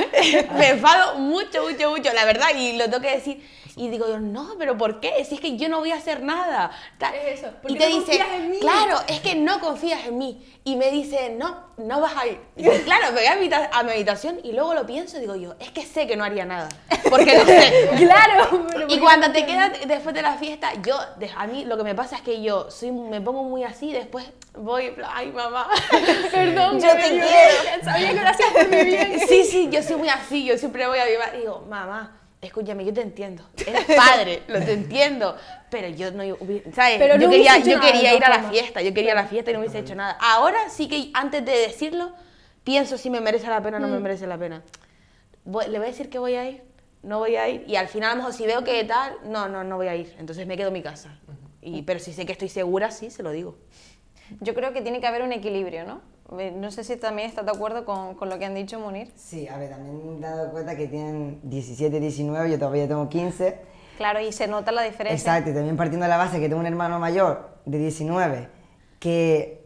me enfado mucho, la verdad, y lo tengo que decir. Y digo yo, no, pero ¿por qué? Si es que yo no voy a hacer nada. Es eso, ¿por Y qué te no dice, confías en mí? claro, es que no confías en mí. Y me dice, no vas a ir. Y digo, claro, me voy a mi habitación y luego lo pienso y digo yo, es que sé que no haría nada. Porque lo sé. Claro, pero Y cuando te quedas después de la fiesta, a mí lo que me pasa es que me pongo muy así y después voy, ay mamá, perdón, yo te quiero. sabía que lo hacías por mi bien. Sí, yo soy muy así, yo siempre voy a mi mamá y digo, mamá, escúchame, yo te entiendo, eres padre, te entiendo, pero yo no, ¿sabes? Pero no yo hubiese hecho yo nada, quería de ir a todas la formas. fiesta, yo quería ir a la fiesta y no hubiese hecho nada. Ahora sí que antes de decirlo, pienso si me merece la pena o no me merece la pena. ¿Le voy a decir que voy a ir? No voy a ir. Y al final, a lo mejor, si veo que tal, no voy a ir. Entonces me quedo en mi casa. Pero si sé que estoy segura, sí, se lo digo. Yo creo que tiene que haber un equilibrio, ¿no? No sé si también estás de acuerdo con lo que han dicho, Munir. Sí, a ver, también me he dado cuenta que tienen 17, 19, yo todavía tengo 15. Claro, y se nota la diferencia. Exacto, y también partiendo de la base que tengo un hermano mayor de 19, que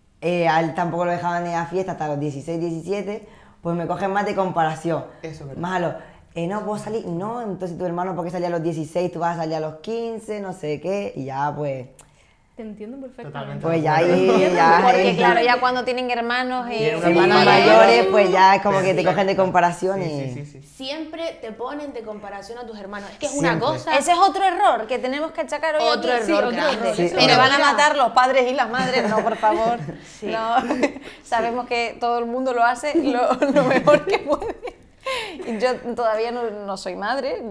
a él tampoco lo dejaban ir a fiesta hasta los 16, 17, pues me cogen más de comparación. Eso es verdad. Más a los, no puedo salir, no, entonces tu hermano, ¿por qué salía a los 16, tú vas a salir a los 15, no sé qué? Y ya, pues, Te entiendo perfectamente. Totalmente. pues ya ahí, ya Porque ahí, claro, ya cuando tienen hermanos y Tienen una hermanos Sí, mayores, pues ya es como que te Perfecto. cogen de comparación y... Sí. Siempre te ponen de comparación a tus hermanos. Es que es una Siempre. cosa... ese es otro error que tenemos que achacar hoy Otro aquí. error otro grande. error. Sí, Pero otro. van a matar los padres y las madres, no, por favor. Sí. No, sabemos que todo el mundo lo hace lo mejor que puede. Y yo todavía no soy madre,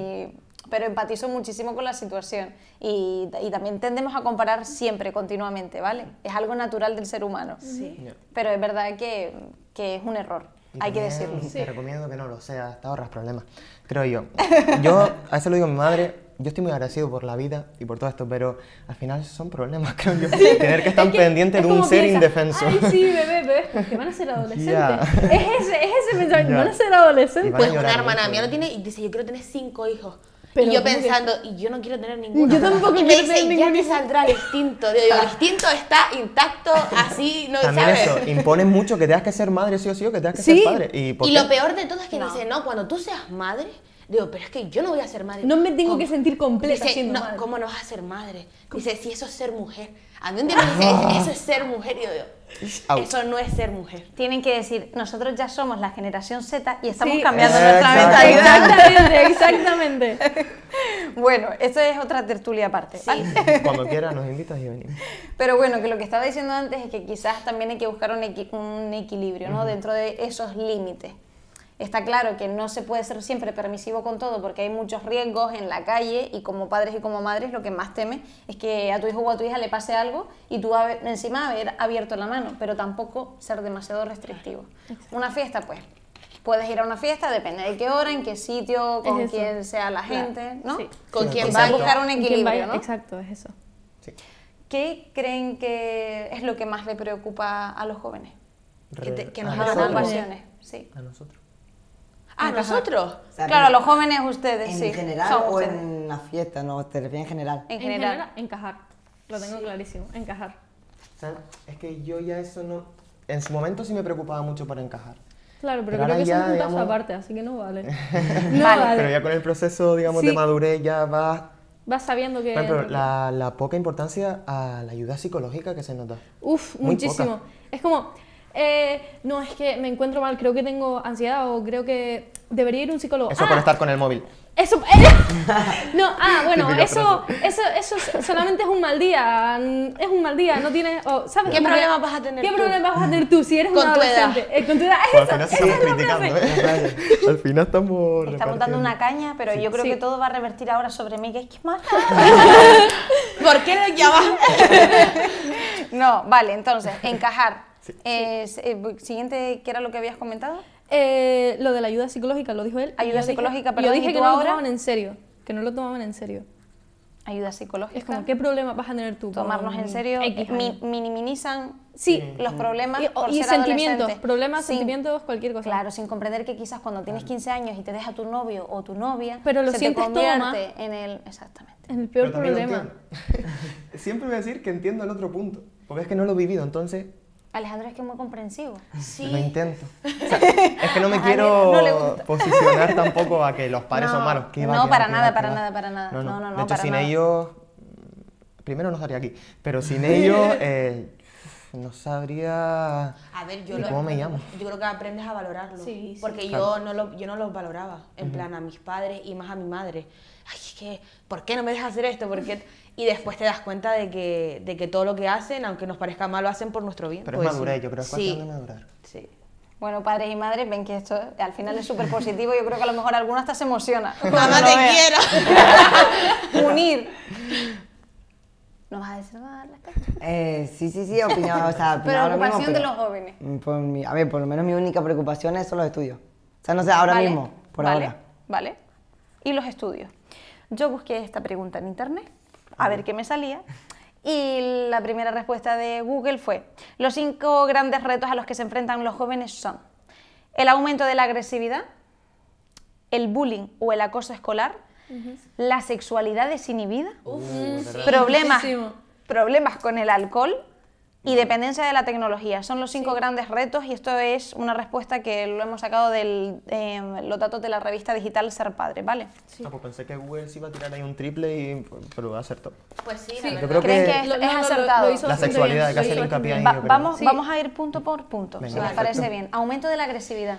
pero empatizo muchísimo con la situación. Y también tendemos a comparar siempre, continuamente, ¿vale? Es algo natural del ser humano. Sí. Pero es verdad que es un error, Y hay que también decirlo. Te recomiendo que no lo seas, te ahorras problemas, creo yo. Yo, a veces lo digo a mi madre, yo estoy muy agradecido por la vida y por todo esto, pero al final son problemas, creo yo. Tener que estar pendiente de Es un como ser piensas, indefenso. Ay, sí, bebé, porque van a ser adolescentes. Ya. Es ese pensamiento, Ya. van a ser Y adolescentes. van a Pues llorar una hermana mucho. mía lo tiene y dice, yo quiero tener 5 hijos. Pero y yo ¿cómo que? pensando, y yo no quiero tener ninguno. Yo tampoco y me quiero dice, tener ya ningún te hijo. saldrá el instinto. Digo, el instinto está intacto, así, no También sabes. eso, imponen mucho que tengas que ser madre sí o sí, o que tengas que Sí. ser padre. ¿Y, por Y qué? lo peor de todo es que dice, no, cuando tú seas madre, digo, pero es que yo no voy a ser madre. No me tengo ¿Cómo? que sentir completa Dice, siendo no, madre. ¿cómo no vas a ser madre? Dice, si eso es ser mujer. A mí un día me dice, eso es ser mujer. Y yo digo, Out. eso no es ser mujer. Tienen que decir, nosotros ya somos la generación Z y estamos Sí. cambiando nuestra Exacto. mentalidad. Exactamente. Bueno, esto es otra tertulia aparte, ¿vale? Cuando quieras nos invitas y venimos. Pero bueno, que lo que estaba diciendo antes es que quizás también hay que buscar un equilibrio, ¿no? Dentro de esos límites. Está claro que no se puede ser siempre permisivo con todo porque hay muchos riesgos en la calle y como padres y como madres lo que más temes es que a tu hijo o a tu hija le pase algo y tú encima haber abierto la mano, pero tampoco ser demasiado restrictivo. Una fiesta, pues, puedes ir a una fiesta, depende de qué hora, en qué sitio, con eso. quién sea la gente, ¿no? Sí. Con quién Quizás vaya. buscar un ¿Quién equilibrio, vaya? ¿no? Exacto, es eso. Sí. ¿Qué creen que es lo que más le preocupa a los jóvenes? Que nos a hagan Las algo. nosotros. pasiones, sí. A nosotros. Ah, ¿nosotros? O sea, Claro, a pero los jóvenes ustedes, ¿En sí. general son o ustedes. en la fiesta? No, te refieres en general. En general. encajar. Lo tengo clarísimo, encajar. O sea, es que yo ya eso no... En su momento sí me preocupaba mucho para encajar. Claro, pero Pero creo ahora que ya, son puntos digamos- aparte, así que no vale. No Vale, vale. Pero ya con el proceso, digamos, Sí. de madurez ya vas... Vas sabiendo que... Por ejemplo, la poca importancia a la ayuda psicológica que se nos da. Uf, Muy muchísimo. poca. Es como, No, es que me encuentro mal, creo que tengo ansiedad o creo que debería ir a un psicólogo. Eso por estar con el móvil. Eso, no, bueno, Típica eso solamente es un mal día, no tienes, ¿sabes? ¿Qué Como que- problemas vas a tener ¿Qué tú? problemas vas a tener tú si eres Con un tu edad. adolescente? Con tu edad, Pues eso, al final esa estamos es la criticando, frase. ¿eh? Al final estamos Estamos dando una caña, pero yo creo Sí. que todo va a revertir ahora sobre mí, que es que es más. ¿Por qué ya va? No, vale, entonces, encajar. Siguiente, ¿qué era lo que habías comentado? Lo de la ayuda psicológica, lo dijo él. Ayuda y yo psicológica, dije, perdón, yo ¿y dije tú que no lo ahora? tomaban en serio, que no lo tomaban en serio. Ayuda psicológica. Es como, ¿qué problema vas a tener tú? Tomarnos con en serio, X años? minimizan Sí. los problemas por Y ser sentimientos, adolescente. problemas, Sin- sentimientos, cualquier cosa. Claro, sin comprender que quizás cuando tienes 15 años y te deja tu novio o tu novia, Pero lo se te sientes todo convierte en el... Exactamente. Es el peor Pero también lo problema. entiendo. Siempre voy a decir que entiendo el otro punto, porque es que no lo he vivido, entonces Alejandro es que es muy comprensivo. lo intento. O sea, es que no me quiero no le gusta. posicionar tampoco a que los padres No, son malos. ¿Qué va, no, qué va, para qué nada, va, para qué va? nada, para nada. No, no, no, De hecho, para sin nada. ellos, primero no estaría aquí, pero sin ellos no sabría A ver, ni cómo me llamo. Yo creo que aprendes a valorarlo. Sí, sí. Porque Claro. yo no los valoraba. En plan, a mis padres y más a mi madre. Ay, es que, ¿por qué no me dejas hacer esto? ¿Por qué? Y después te das cuenta de que todo lo que hacen, aunque nos parezca mal, lo hacen por nuestro bien. Pero Pues es madurez, sí. yo creo que es Sí, cuestión de madurar. sí. Bueno, padres y madres ven que esto al final es súper positivo. Yo creo que a lo mejor alguno hasta se emociona. Mamá, te quiero. Unir. ¿No vas a decir nada, Lasca? Sí, opinaba, o sea, opinaba lo mismo, Preocupación de pero, los jóvenes. A ver, por lo menos mi única preocupación es son los estudios. O sea, no sé, ahora Vale, mismo, por vale, ahora. Vale. ¿Y los estudios? Yo busqué esta pregunta en internet, a ver qué me salía, y la primera respuesta de Google fue: los 5 grandes retos a los que se enfrentan los jóvenes son el aumento de la agresividad, el bullying o el acoso escolar, la sexualidad desinhibida, problemas con el alcohol y dependencia de la tecnología. Son los 5 grandes retos, y esto es una respuesta que lo hemos sacado de los datos de la revista digital Ser Padre, ¿vale? Ah, pues pensé que Google se iba a tirar ahí un triple, pero va a ser top. Pues sí, Sí, la Yo verdad. creo ¿creen que que es acertado? hizo la bastante sexualidad, bien, hay que lo hacer hizo hincapié ahí. bastante yo creo. Vamos, Sí. vamos a ir punto por punto, Venga, si les perfecto. parece bien. Aumento de la agresividad.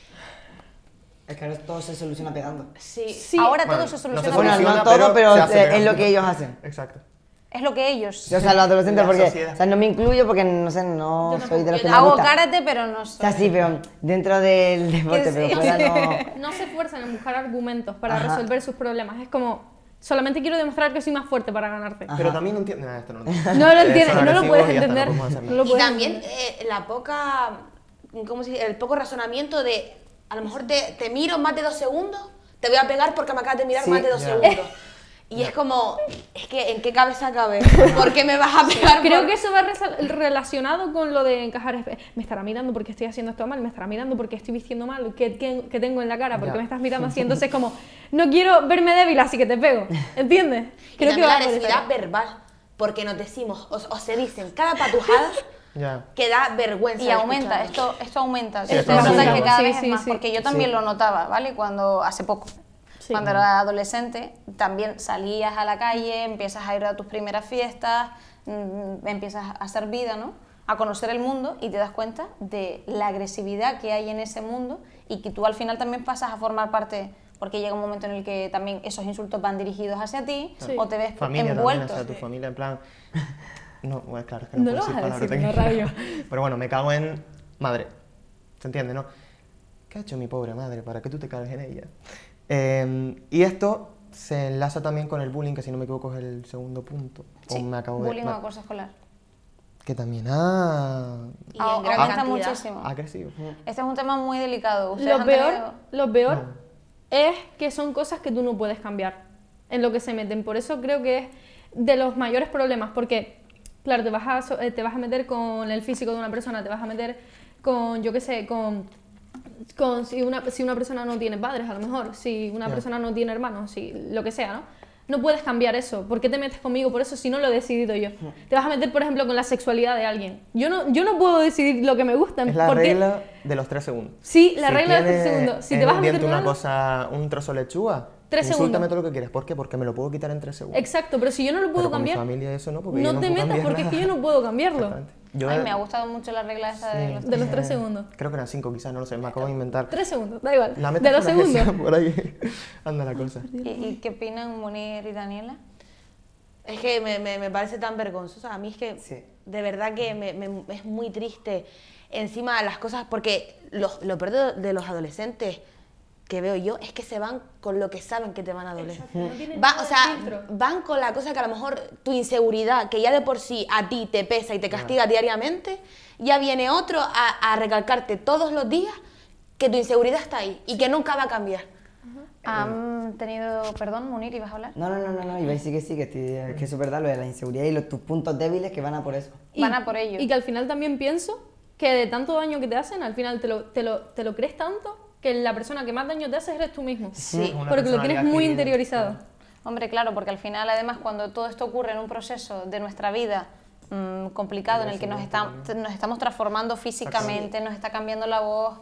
Es que ahora todo se soluciona pegando. Sí. Sí. Ahora Bueno, todo se no se soluciona. Bueno, soluciona, no todo, pero se hace es pegando. lo que ellos hacen. Exacto. Es lo que ellos. Sí, o sea, los adolescentes, La porque, sociedad. o sea, no me incluyo porque, no sé, no soy de los que me Hago gusta. karate, pero no O soy. sea, sí, pero dentro del deporte, sí. pero fuera no... No se esfuerzan en buscar argumentos para Ajá. resolver sus problemas. Es como, solamente quiero demostrar que soy más fuerte para ganarte. Pero también no entiendo. Esto no lo entiendo. No lo entiendes, Son no lo agresivos puedes y ya está, entender. no podemos hacer No nada. lo Y puedes también entender. la poca, ¿cómo se dice? El poco razonamiento de, a lo mejor te miro más de 2 segundos, te voy a pegar porque me acabas de mirar Sí, más de 2 ya. segundos. Y es como, es que ¿en qué cabeza cabe? ¿Por qué me vas a pegar? Creo por- que eso va relacionado con lo de encajar. Me estará mirando porque estoy haciendo esto mal, me estará mirando porque estoy vistiendo mal, ¿qué tengo en la cara? Porque Ya. me estás mirando así. Entonces, como, no quiero verme débil, así que te pego. ¿Entiendes? Y Creo también va la por eso. agresividad verbal, porque nos decimos, o se dicen cada patujada Ya. que da vergüenza. Y de aumenta, escucharlo. esto aumenta. Sí, Ustedes esto notan aumenta. que cada Sí, vez sí, es más, sí. porque yo también lo notaba, ¿vale? Cuando hace poco, Sí. cuando era adolescente, también salías a la calle, empiezas a ir a tus primeras fiestas, empiezas a hacer vida, ¿no? A conocer el mundo y te das cuenta de la agresividad que hay en ese mundo y que tú al final también pasas a formar parte, porque llega un momento en el que también esos insultos van dirigidos hacia ti Sí. o te ves Familia envuelto. también, o sea, tu familia en plan... No, bueno, claro, es que no, No puedo lo vas a palabras decir en la técnicas. radio. Pero bueno, me cago en madre. ¿Se entiende, no? ¿Qué ha hecho mi pobre madre para que tú te cagues en ella? Y esto se enlaza también con el bullying, que si no me equivoco es el segundo punto. Sí, O me acabo de... bullying o vale. acoso escolar. Que también... Y en gran Aumenta cantidad. muchísimo. agresivo. Este es un tema muy delicado. ¿Ustedes Lo han peor, tenido- lo peor es que son cosas que tú no puedes cambiar en lo que se meten. Por eso creo que es de los mayores problemas, porque, claro, te vas a meter con el físico de una persona, te vas a meter con, yo qué sé, con si una persona no tiene padres, a lo mejor, si una Ya. persona no tiene hermanos, si lo que sea, ¿no? No puedes cambiar eso. ¿Por qué te metes conmigo por eso si no lo he decidido yo? Te vas a meter, por ejemplo, con la sexualidad de alguien. Yo no puedo decidir lo que me gusta. Es la porque regla de los 3 segundos. Sí, la Si regla de los 3 tienes segundos. Si en te vas un a meter diente con una algo- cosa, un trozo de lechuga, 3 insúltame segundos. todo lo que quieras. ¿Por qué? Porque me lo puedo quitar en 3 segundos. Exacto, pero si yo no lo puedo Pero con mi cambiar, familia eso no, porque yo no no te puedo metas cambiar porque es que nada. yo no puedo cambiarlo. Exactamente. Yo Ay, me ha gustado mucho la regla esta de los De los 3 segundos. Creo que eran 5 quizás, no lo sé, me acabo de inventar. 3 segundos, da igual. La De los metáfora esa, segundos. por ahí anda la cosa. ¿Y qué opinan Munir y Daniela? Es que me parece tan vergonzoso. A mí es que Sí. de verdad que es muy triste encima las cosas, porque lo peor de los adolescentes que veo yo es que se van con lo que saben que te van a doler. no tienen Va- nada o de sea, filtro. van con la cosa que a lo mejor tu inseguridad, que ya de por sí a ti te pesa y te castiga diariamente, ya viene otro a recalcarte todos los días que tu inseguridad está ahí y que nunca va a cambiar. ¿Han tenido, perdón, Munir, ibas a hablar? No, iba a decir que sí, que es verdad, lo de la inseguridad y tus puntos débiles que van a por eso. Van a por ello. Y que al final también pienso que de tanto daño que te hacen, al final te lo crees tanto que la persona que más daño te hace eres tú mismo. Sí. Una Porque lo tienes personalidad muy adquirida. interiorizado. Hombre, claro, porque al final, además, cuando todo esto ocurre en un proceso de nuestra vida complicado, en el que nos estamos transformando físicamente, nos está cambiando la voz,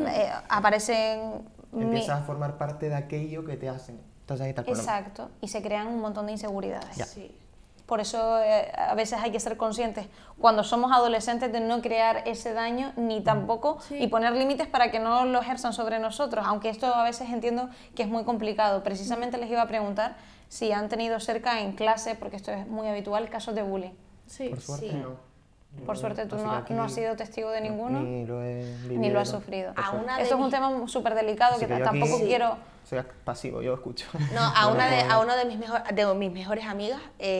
aparecen... Empiezas a formar parte de aquello que te hacen. Entonces ahí está el problema. Exacto, y se crean un montón de inseguridades. Ya. Sí. Por eso a veces hay que ser conscientes cuando somos adolescentes de no crear ese daño ni tampoco y poner límites para que no lo ejerzan sobre nosotros, aunque esto a veces entiendo que es muy complicado. Precisamente les iba a preguntar si han tenido cerca en clase, porque esto es muy habitual, casos de bullying. Sí. Por suerte Sí. no. Por suerte tú Así que no, aquí no has sido testigo de ninguno Ni lo he vivido. ni lo has sufrido. A una de Esto es un mis- tema súper delicado Así que que yo aquí tampoco sí. quiero... Soy pasivo, yo escucho. No, a uno de mis mejores amigas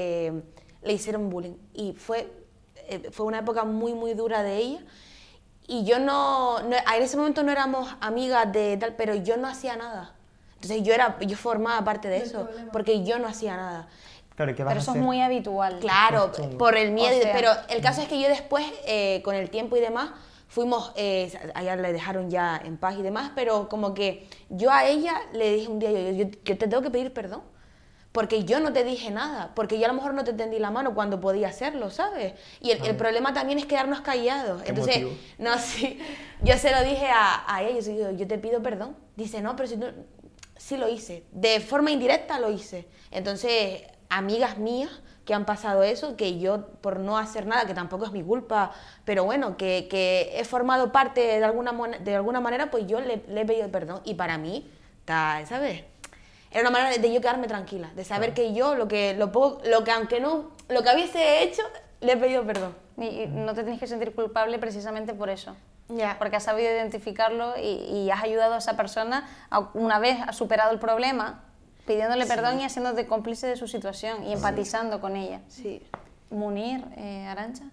le hicieron bullying y fue una época muy, muy dura de ella. Y yo en ese momento no éramos amigas de tal, pero yo no hacía nada. Entonces yo formaba parte de eso, porque yo no hacía nada. Claro, ¿y qué vas Pero a eso es hacer? muy habitual. Claro, Chungo. por el miedo, O sea- pero el caso es que yo después, con el tiempo y demás, fuimos, allá le dejaron ya en paz y demás, pero como que yo a ella le dije un día, yo te tengo que pedir perdón, porque yo no te dije nada, porque yo a lo mejor no te tendí la mano cuando podía hacerlo, ¿sabes? Y el problema también es quedarnos callados. Qué Entonces, emotivo. no, sí, yo se lo dije a ella, yo te pido perdón. Dice, no, pero si no, sí lo hice, de forma indirecta lo hice. Entonces, amigas mías que han pasado eso, que yo por no hacer nada, que tampoco es mi culpa, pero bueno, que he formado parte de alguna manera, pues yo le he pedido perdón. Y para mí, ¿sabes? Era una manera de yo quedarme tranquila, de saber que yo lo que hubiese hecho, le he pedido perdón. Y no te tienes que sentir culpable precisamente por eso. Ya. Porque has sabido identificarlo y has ayudado a esa persona, una vez ha superado el problema, pidiéndole perdón y haciéndote cómplice de su situación y empatizando con ella. Sí. Munir, Arantxa.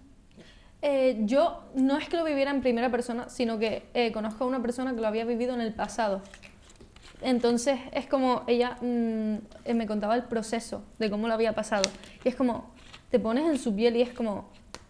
Yo no es que lo viviera en primera persona, sino que conozco a una persona que lo había vivido en el pasado. Entonces es como ella me contaba el proceso de cómo lo había pasado. Y es como, te pones en su piel y es como,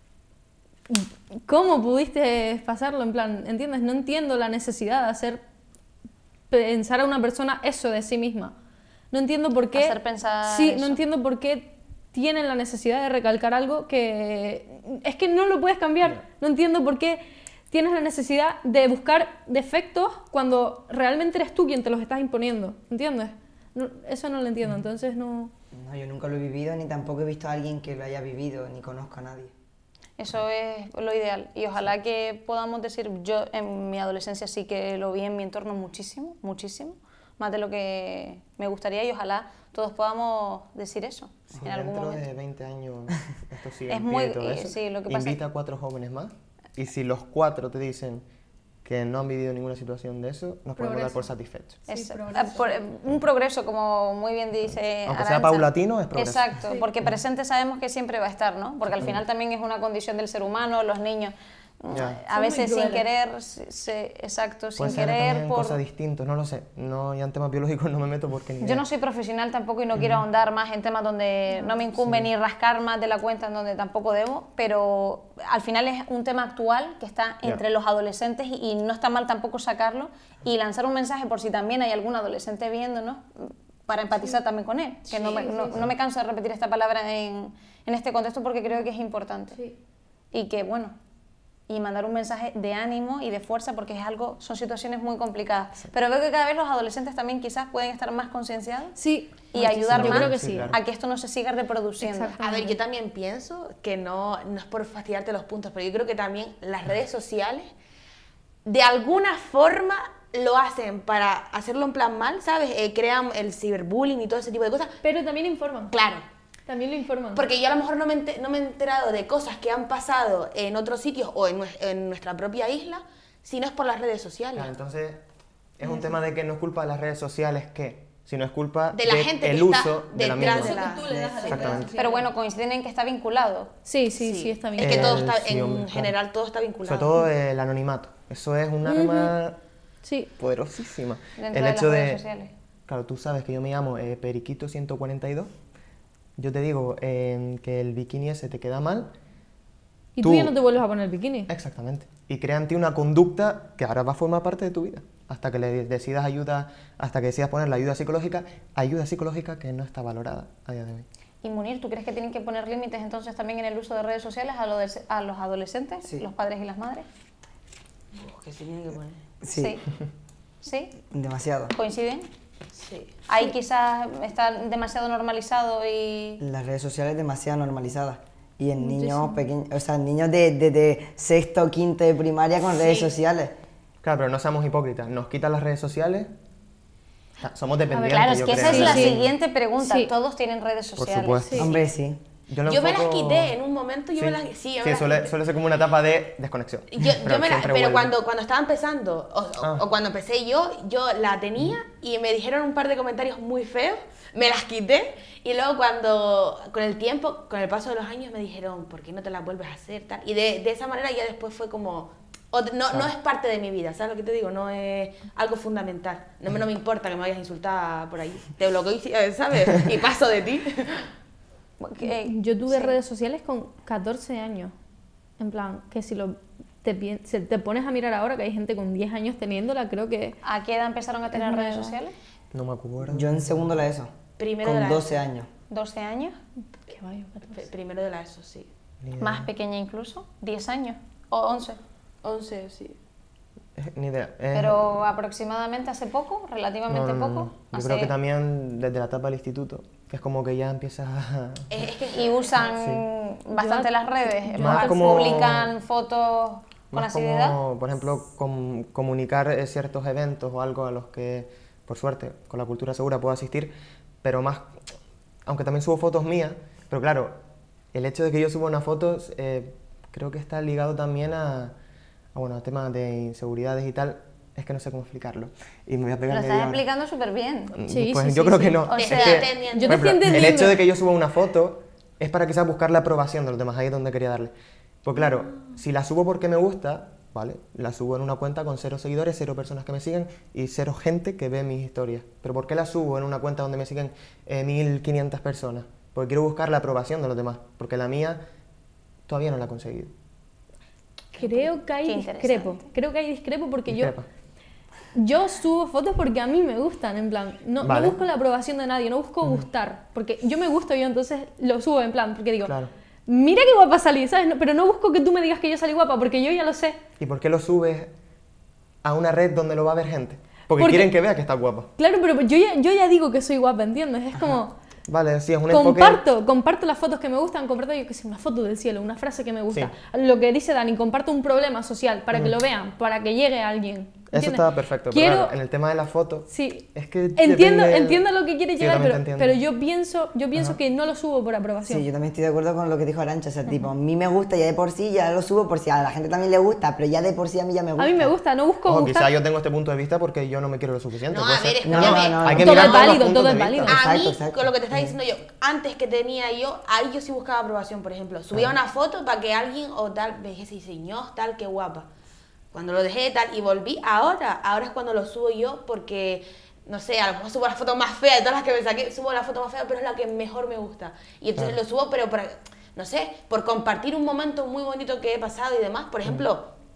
¿cómo pudiste pasarlo? En plan, ¿entiendes? No entiendo la necesidad de hacer pensar a una persona eso de sí misma. No entiendo por qué... Hacer pensar Sí, eso. no entiendo por qué tienen la necesidad de recalcar algo que... Es que no lo puedes cambiar. No entiendo por qué tienes la necesidad de buscar defectos cuando realmente eres tú quien te los estás imponiendo. ¿Entiendes? Eso no lo entiendo, entonces no... No, yo nunca lo he vivido ni tampoco he visto a alguien que lo haya vivido ni conozco a nadie. Eso es lo ideal y ojalá que podamos decir, yo en mi adolescencia sí que lo vi en mi entorno muchísimo, muchísimo, más de lo que me gustaría y ojalá todos podamos decir eso Si en algún dentro momento. de 20 años esto sigue Es en pie muy- y todo eso, sí, lo que pasa invita a 4 jóvenes más y si los 4 te dicen que no han vivido ninguna situación de eso, nos podemos dar por satisfechos. Es, Sí, progreso. un progreso, como muy bien dice Aunque sea Arantxa. paulatino, es progreso. Exacto, porque presente sabemos que siempre va a estar, ¿no? Porque al final también es una condición del ser humano, los niños, Ya. a Son muy veces sin crueles. querer, exacto, sin Puede ser querer, también por... cosas distintas, no lo sé. No, ya en temas biológicos no me meto porque ni Yo idea. no soy profesional tampoco y no quiero ahondar más en temas donde no me incumbe ni rascar más de la cuenta en donde tampoco debo, pero al final es un tema actual que está Ya. entre los adolescentes y no está mal tampoco sacarlo y lanzar un mensaje por si también hay algún adolescente viéndonos para empatizar también con él, que no me canso de repetir esta palabra en este contexto porque creo que es importante Sí. y que bueno, y mandar un mensaje de ánimo y de fuerza, porque es algo, son situaciones muy complicadas. Pero veo que cada vez los adolescentes también quizás pueden estar más concienciados Sí. y ayudar Yo más creo que sí. a que esto no se siga reproduciendo. Exacto. A ver, yo también pienso que no es por fastidiarte los puntos, pero yo creo que también las redes sociales, de alguna forma, lo hacen para hacerlo en plan mal, ¿sabes? Crean el ciberbullying y todo ese tipo de cosas. Pero también informan. Claro, También lo informan. porque yo a lo mejor no me he enterado de cosas que han pasado en otros sitios o en nuestra propia isla, si no es por las redes sociales. Claro, entonces es un tema de que no es culpa de las redes sociales sino es culpa De la gente que el está uso de la detrás misma. de la... Tú le das a las Exactamente. redes Pero bueno, coinciden en que está vinculado. Sí, está bien. Es que todo El- está, sí, en hombre, claro. general, todo está vinculado. Sobre todo el anonimato. Eso es un arma Sí. poderosísima. Dentro el de hecho las de, redes sociales. claro, tú sabes que yo me llamo Periquito 142. Yo te digo que el bikini ese te queda mal. Y tú ya no te vuelves a poner el bikini. Exactamente. Y crea en ti una conducta que ahora va a formar parte de tu vida. Hasta que le decidas hasta que decidas poner la ayuda psicológica que no está valorada a día de hoy. Y Munir, ¿tú crees que tienen que poner límites entonces también en el uso de redes sociales a los adolescentes, Sí. los padres y las madres? Que se tiene que poner. Sí, ¿Sí? demasiado. ¿Coinciden? Sí. Ahí quizás está demasiado normalizado y... Las redes sociales demasiado normalizadas. Y en niños pequeños, o sea, niños de sexto, quinto de primaria con redes sociales. Claro, pero no seamos hipócritas. Nos quitan las redes sociales. O sea, somos dependientes, Claro, es yo que creo. esa es la Sí. siguiente pregunta. Sí. Todos tienen redes Por sociales. supuesto. Hombre, sí. Yo me las enfoco- quité en un momento, yo Sí, me las... Sí, yo me sí, las suele, quité. suele ser como una etapa de desconexión. Pero vuelve. cuando estaba empezando, Ah. o cuando empecé yo la tenía y me dijeron un par de comentarios muy feos, me las quité y luego con el tiempo, con el paso de los años me dijeron, ¿por qué no te las vuelves a hacer? Tal. Y de esa manera ya después fue como, no es parte de mi vida, ¿sabes lo que te digo? No es algo fundamental. No me importa que me vayas a insultar por ahí. Te bloqueo, ¿sabes? Y paso de ti. Yo tuve Sí. redes sociales con 14 años. En plan, que si te pones a mirar ahora, que hay gente con 10 años teniéndola, creo que... ¿A qué edad empezaron a tener Es redes nueva. sociales? No me acuerdo. Yo en segundo la ESO. Primero de con la 12 años. 12 años, Que vaya, 14. Primero de la ESO, sí. Ni idea. más pequeña incluso, 10 años o 11. 11, sí. Ni idea. Pero aproximadamente hace poco, relativamente poco. Yo hace- creo que también desde la etapa del instituto, que es como que ya empiezas a... Es que Y usan bastante las redes, Más como- publican fotos con Más asiduidad. como, por ejemplo, comunicar ciertos eventos o algo a los que, por suerte, con la cultura segura puedo asistir, pero más, aunque también subo fotos mías, pero claro, el hecho de que yo suba unas fotos creo que está ligado también a temas de inseguridades y tal, es que no sé cómo explicarlo. Y me voy a pegar Lo media estás hora. explicando súper bien. Sí, Pues sí, yo sí, creo sí. que no. O Es sea, que, yo te por estoy ejemplo, el entendiendo. hecho de que yo suba una foto es para quizás buscar la aprobación de los demás, ahí es donde quería darle. Pues claro, si la subo porque me gusta, ¿vale? La subo en una cuenta con 0 seguidores, 0 personas que me siguen y 0 gente que ve mis historias. ¿Pero por qué la subo en una cuenta donde me siguen 1500 personas? Porque quiero buscar la aprobación de los demás, porque la mía todavía no la he conseguido. Creo que hay Qué discrepo. interesante. Creo que hay discrepo porque Discrepa. yo subo fotos porque a mí me gustan, en plan. No Vale. busco la aprobación de nadie, no busco gustar. Porque yo me gusto yo, entonces lo subo en plan, porque digo, Claro. mira qué guapa salí, ¿sabes? Pero no busco que tú me digas que yo salí guapa, porque yo ya lo sé. ¿Y por qué lo subes a una red donde lo va a ver gente? Porque Porque- quieren que vea que está guapa. Claro, pero yo ya digo que soy guapa, ¿entiendes? Es como... Vale, sí, es un enfoque... Comparto las fotos que me gustan, comparto, yo qué sé, una foto del cielo, una frase que me gusta. Sí. Lo que dice Dani, comparto un problema social para que lo vean, para que llegue a alguien. Eso ¿entiendes? está perfecto, Quiero... pero claro, en el tema de las fotos... Sí, Es que entiendo depende- lo que quieres Sí, yo llegar, también te pero entiendo. yo pienso que no lo subo por aprobación. Sí, yo también estoy de acuerdo con lo que dijo Arantxa. O sea, tipo, a mí me gusta ya de por sí, ya lo subo por si a la gente también le gusta, pero ya de por sí a mí ya me gusta. A mí me gusta, no busco Ojo, gustar. quizá yo tengo este punto de vista porque yo no me quiero lo suficiente. No, puede a ver, ser. escúchame. no, Hay que Todo mirar es todos los válido, puntos todo es de válido. vista. A Exacto, mí, exacto. con lo que te estaba diciendo yo, antes que tenía yo, ahí yo sí buscaba aprobación, por ejemplo. Subía una foto para que alguien o tal, me dijese, señor, tal, qué guapa. Cuando lo dejé tal y volví, ahora es cuando lo subo yo porque, no sé, a lo mejor subo la foto más fea de todas las que me saqué, subo la foto más fea, pero es la que mejor me gusta. Y entonces lo subo, pero para, no sé, por compartir un momento muy bonito que he pasado y demás. Por ejemplo,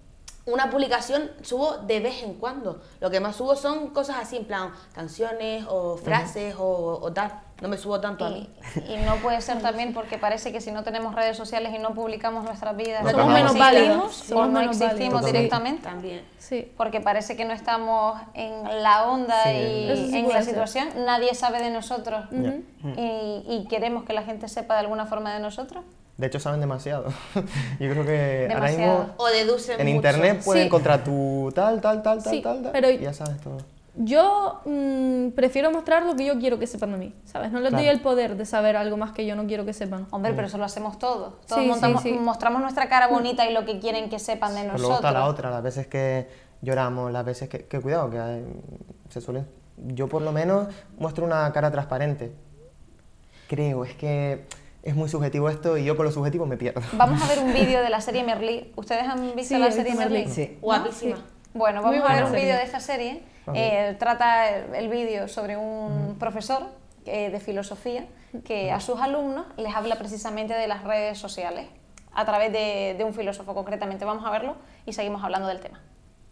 una publicación subo de vez en cuando. Lo que más subo son cosas así, en plan, canciones o frases o tal. No me subo tanto a mí. Y no puede ser también porque parece que si no tenemos redes sociales y no publicamos nuestras vidas, No somos acabamos. menos válidos. o Somos no menos existimos válidos. directamente. También. Sí. Porque parece que no estamos en la onda Sí, y eso sí en puede la ser. situación. Nadie sabe de nosotros Ya. y queremos que la gente sepa de alguna forma de nosotros. De hecho, saben demasiado. Yo creo que ahora Demasiado. mismo O deducen en mucho. internet pueden Sí. encontrar tu tal, Sí, tal, pero- y ya sabes todo. Yo prefiero mostrar lo que yo quiero que sepan de mí, ¿sabes? No les doy Claro. el poder de saber algo más que yo no quiero que sepan. Hombre, pero eso lo hacemos todos. Todos Sí, sí. mostramos nuestra cara bonita y lo que quieren que sepan de Pero luego está la nosotros. otra, las veces que lloramos, las veces que cuidado, que se suele... Yo por lo menos muestro una cara transparente. Creo, es que es muy subjetivo esto y yo con lo subjetivo me pierdo. Vamos a ver un vídeo de la serie Merlí. ¿Ustedes han visto Sí, la he serie visto Merlí? Merlí. Sí. Guapísima. Bueno, Muy vamos a ver buena un serie. vídeo de esta serie. Ok. Trata el vídeo sobre un profesor de filosofía que a sus alumnos les habla precisamente de las redes sociales a través de un filósofo concretamente. Vamos a verlo y seguimos hablando del tema.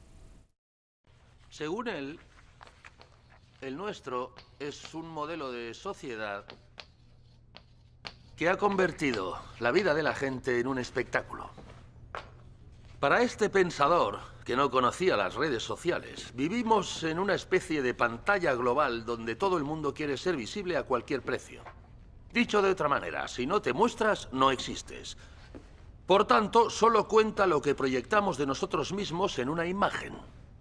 Según él, el nuestro es un modelo de sociedad que ha convertido la vida de la gente en un espectáculo. Para este pensador, que no conocía las redes sociales, vivimos en una especie de pantalla global donde todo el mundo quiere ser visible a cualquier precio. Dicho de otra manera, si no te muestras, no existes. Por tanto, solo cuenta lo que proyectamos de nosotros mismos en una imagen.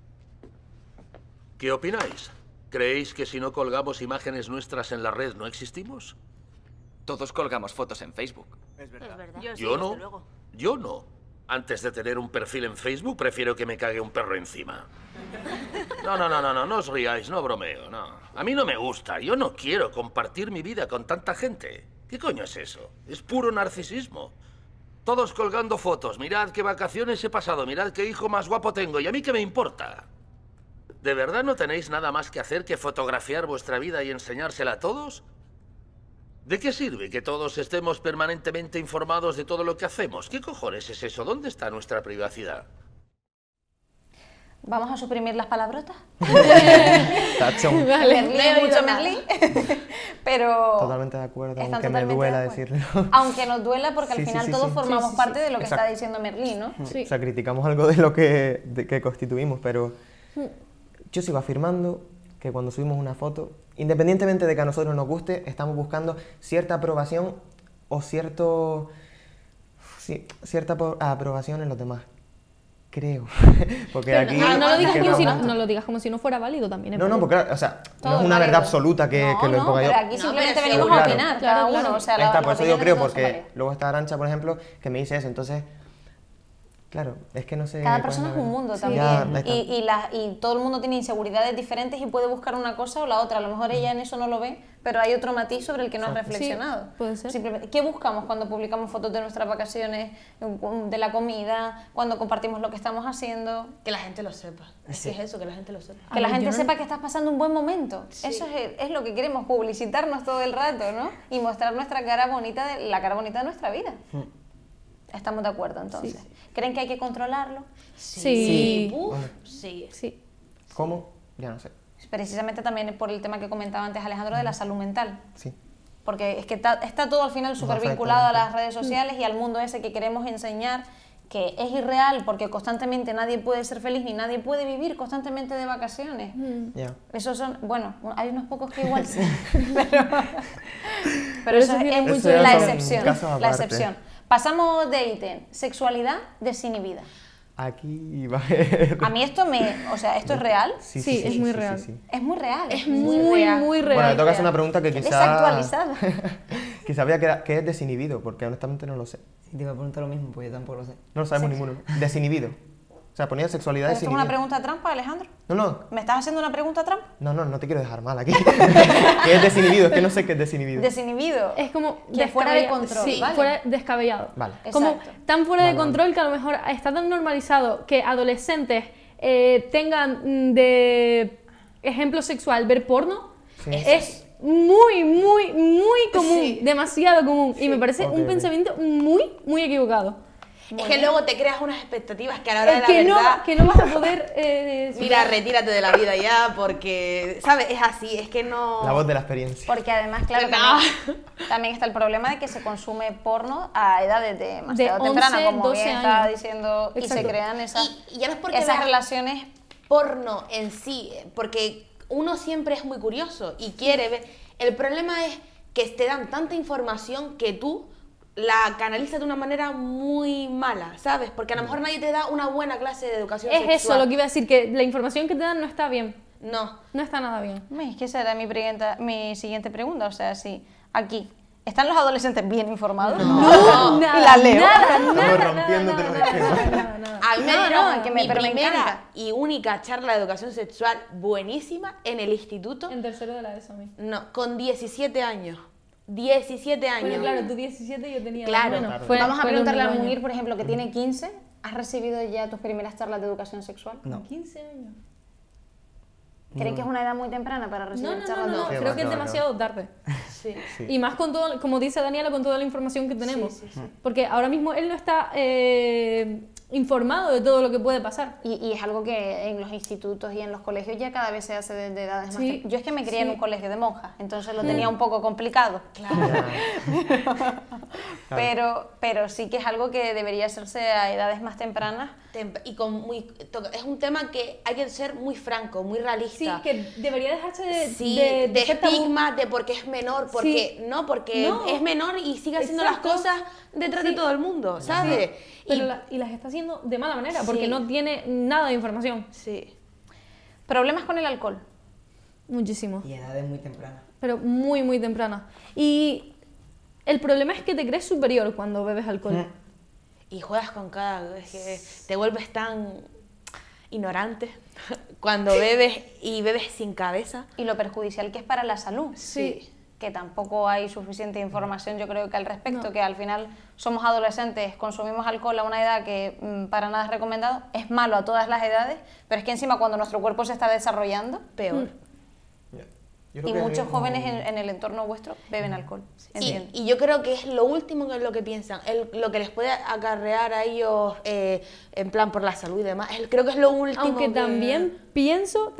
¿Qué opináis? ¿Creéis que si no colgamos imágenes nuestras en la red no existimos? Todos colgamos fotos en Facebook. Yo no. Yo no. Antes de tener un perfil en Facebook, prefiero que me cague un perro encima. No os riáis, no bromeo, no. A mí no me gusta, yo no quiero compartir mi vida con tanta gente. ¿Qué coño es eso? Es puro narcisismo. Todos colgando fotos, mirad qué vacaciones he pasado, mirad qué hijo más guapo tengo, ¿y a mí qué me importa? ¿De verdad no tenéis nada más que hacer que fotografiar vuestra vida y enseñársela a todos? ¿De qué sirve que todos estemos permanentemente informados de todo lo que hacemos? ¿Qué cojones es eso? ¿Dónde está nuestra privacidad? ¿Vamos a suprimir las palabrotas? Tachón. Merlí es mucho Merlí, pero Totalmente de acuerdo, están aunque me totalmente duela de acuerdo. decirlo. Aunque nos duela porque Sí, al sí, final sí, todos sí. formamos Sí, sí, parte sí. de lo que Exacto. está diciendo Merlí, ¿no? Sí. O sea, criticamos algo de lo que constituimos, pero yo sigo afirmando que cuando subimos una foto, independientemente de que a nosotros nos guste, estamos buscando cierta aprobación o cierta aprobación en los demás. Creo. Porque Pero aquí... no lo digas que como si no- no lo digas como si no fuera válido también. es No, válido. porque, o sea, Todo no es una válido. verdad absoluta que no, lo imponga yo. pero aquí No, simplemente pero venimos claro. a opinar, Claro, cada claro. uno. O sea, Ahí está, las por eso yo opiniones creo, de todos son porque válidas. luego está Arantxa, por ejemplo, que me dice eso, entonces... Claro, es que no sé... Cada cuál persona la es un verdad. mundo Sí. también. Ya, ahí está. Y todo el mundo tiene inseguridades diferentes y puede buscar una cosa o la otra. A lo mejor ella en eso no lo ve, pero hay otro matiz sobre el que no has Exacto. reflexionado. Sí, puede ser. Simplemente, ¿qué buscamos cuando publicamos fotos de nuestras vacaciones, de la comida, cuando compartimos lo que estamos haciendo? Que la gente lo sepa. Es que es eso, que la gente lo sepa. Que la ver, gente yo no- sepa que estás pasando un buen momento. Eso es lo que queremos, publicitarnos todo el rato, ¿no? Y mostrar nuestra cara bonita, la cara bonita de nuestra vida. Estamos de acuerdo, entonces. ¿Creen que hay que controlarlo? Sí. Uf, sí. Sí. ¿Cómo? Ya no sé. Precisamente también por el tema que comentaba antes Alejandro de la salud mental. Sí. Porque es que está todo al final súper afecta, vinculado a nos las redes sociales y al mundo ese que queremos enseñar, que es irreal porque constantemente nadie puede ser feliz ni nadie puede vivir constantemente de vacaciones. Ya. Esos son, bueno, hay unos pocos que igual sí, pero eso eso tiene es mucho la son excepción, casos la aparte. excepción. Pasamos de ítem, sexualidad desinhibida. Aquí va a haber... A mí esto esto es real, Sí, es muy real. es muy real. Es muy, real. muy real. Bueno, le toca hacer una pregunta que quizá... Desactualizada. Quizá habría que es desinhibido, porque honestamente no lo sé. Si te iba a preguntar lo mismo, pues yo tampoco lo sé. No lo sabemos ninguno. Desinhibido. O sea, ponía sexualidad ¿Pero esto es una desinhibida. pregunta trampa, Alejandro? No, ¿Me estás haciendo una pregunta trampa? no te quiero dejar mal aquí. ¿Qué es desinhibido? Es que no sé qué es desinhibido. Desinhibido. Es como que fuera de descabellado. control, Sí, ¿vale? fuera descabellado. Vale. Como Exacto. tan fuera de Vale, control que a lo mejor está tan normalizado que adolescentes tengan de ejemplo sexual ver porno. Sí. Es muy, muy común, Sí. demasiado común. Y me parece Ok, un ok. pensamiento muy, muy equivocado. Es que luego te creas unas expectativas que a la hora de la que verdad... que no vas a poder... Mira, retírate de la vida ya porque, ¿sabes? Es así, es que no... La voz de la experiencia. Porque además, claro, también está el problema de que se consume porno a edades demasiado De 11, tempranas, como 12 bien estaba años. diciendo, y se Exacto. crean esas, Y ya no es porque esas veas relaciones. porno en sí, porque uno siempre es muy curioso y quiere ver... El problema es que te dan tanta información que tú la canalizas de una manera muy mala, ¿sabes? Porque a lo mejor nadie te da una buena clase de educación Es sexual. eso lo que iba a decir, que la información que te dan no está bien. No. No está nada bien. Es que esa era mi siguiente pregunta, o sea, si aquí ¿están los adolescentes bien informados? No, y la leo. Estamos rompiéndote los esquemas. A mí me No, dieron no, que mi me primera encanta. y única charla de educación sexual buenísima en el instituto. En tercero de la ESO a mí. No, con 17 años. 17 años. Bueno, claro, tú 17 y yo tenía... Claro. bueno, Claro. fue- Vamos a fue el preguntarle a único año. Munir, por ejemplo, que tiene 15. ¿Has recibido ya tus primeras charlas de educación sexual? No. 15 años. ¿Crees que es una edad muy temprana para recibir No, charlas de Sí, creo que es no. demasiado tarde. Sí. Sí. Y más con todo, como dice Daniela, con toda la información que tenemos. Sí, sí, sí. Porque ahora mismo él no está informado de todo lo que puede pasar. Y es algo que en los institutos y en los colegios ya cada vez se hace de edades más Sí. Yo es que me crié en Sí. un colegio de monjas, entonces lo tenía un poco complicado. Pero sí que es algo que debería hacerse a edades más tempranas. Y es un tema que hay que ser muy franco, muy Sí, realista. que debería dejarse de ser tabú. estigma, de porque es menor, porque Sí. porque No. es menor y sigue haciendo Exacto. las cosas detrás de Sí. todo el mundo, ¿sabes? Pero Y- y las está haciendo de mala manera, porque Sí. no tiene nada de información. sí. Problemas con el alcohol. Muchísimo. Y edades muy tempranas. Pero muy, muy temprana. Y el problema es que te crees superior cuando bebes alcohol. Y juegas con cada... Es que te vuelves tan ignorante cuando bebes y bebes sin cabeza. Y lo perjudicial que es para la salud. Sí. Que tampoco hay suficiente información, yo creo que al respecto, que al final somos adolescentes, consumimos alcohol a una edad que para nada es recomendado, es malo a todas las edades, pero es que encima cuando nuestro cuerpo se está desarrollando, Peor. Yo creo y que muchos es jóvenes en el entorno vuestro beben alcohol. Entiendo. Y yo creo que es lo último que es lo que piensan, lo que les puede acarrear a ellos en plan por la salud y demás. Creo que es lo último. Aunque que- también pienso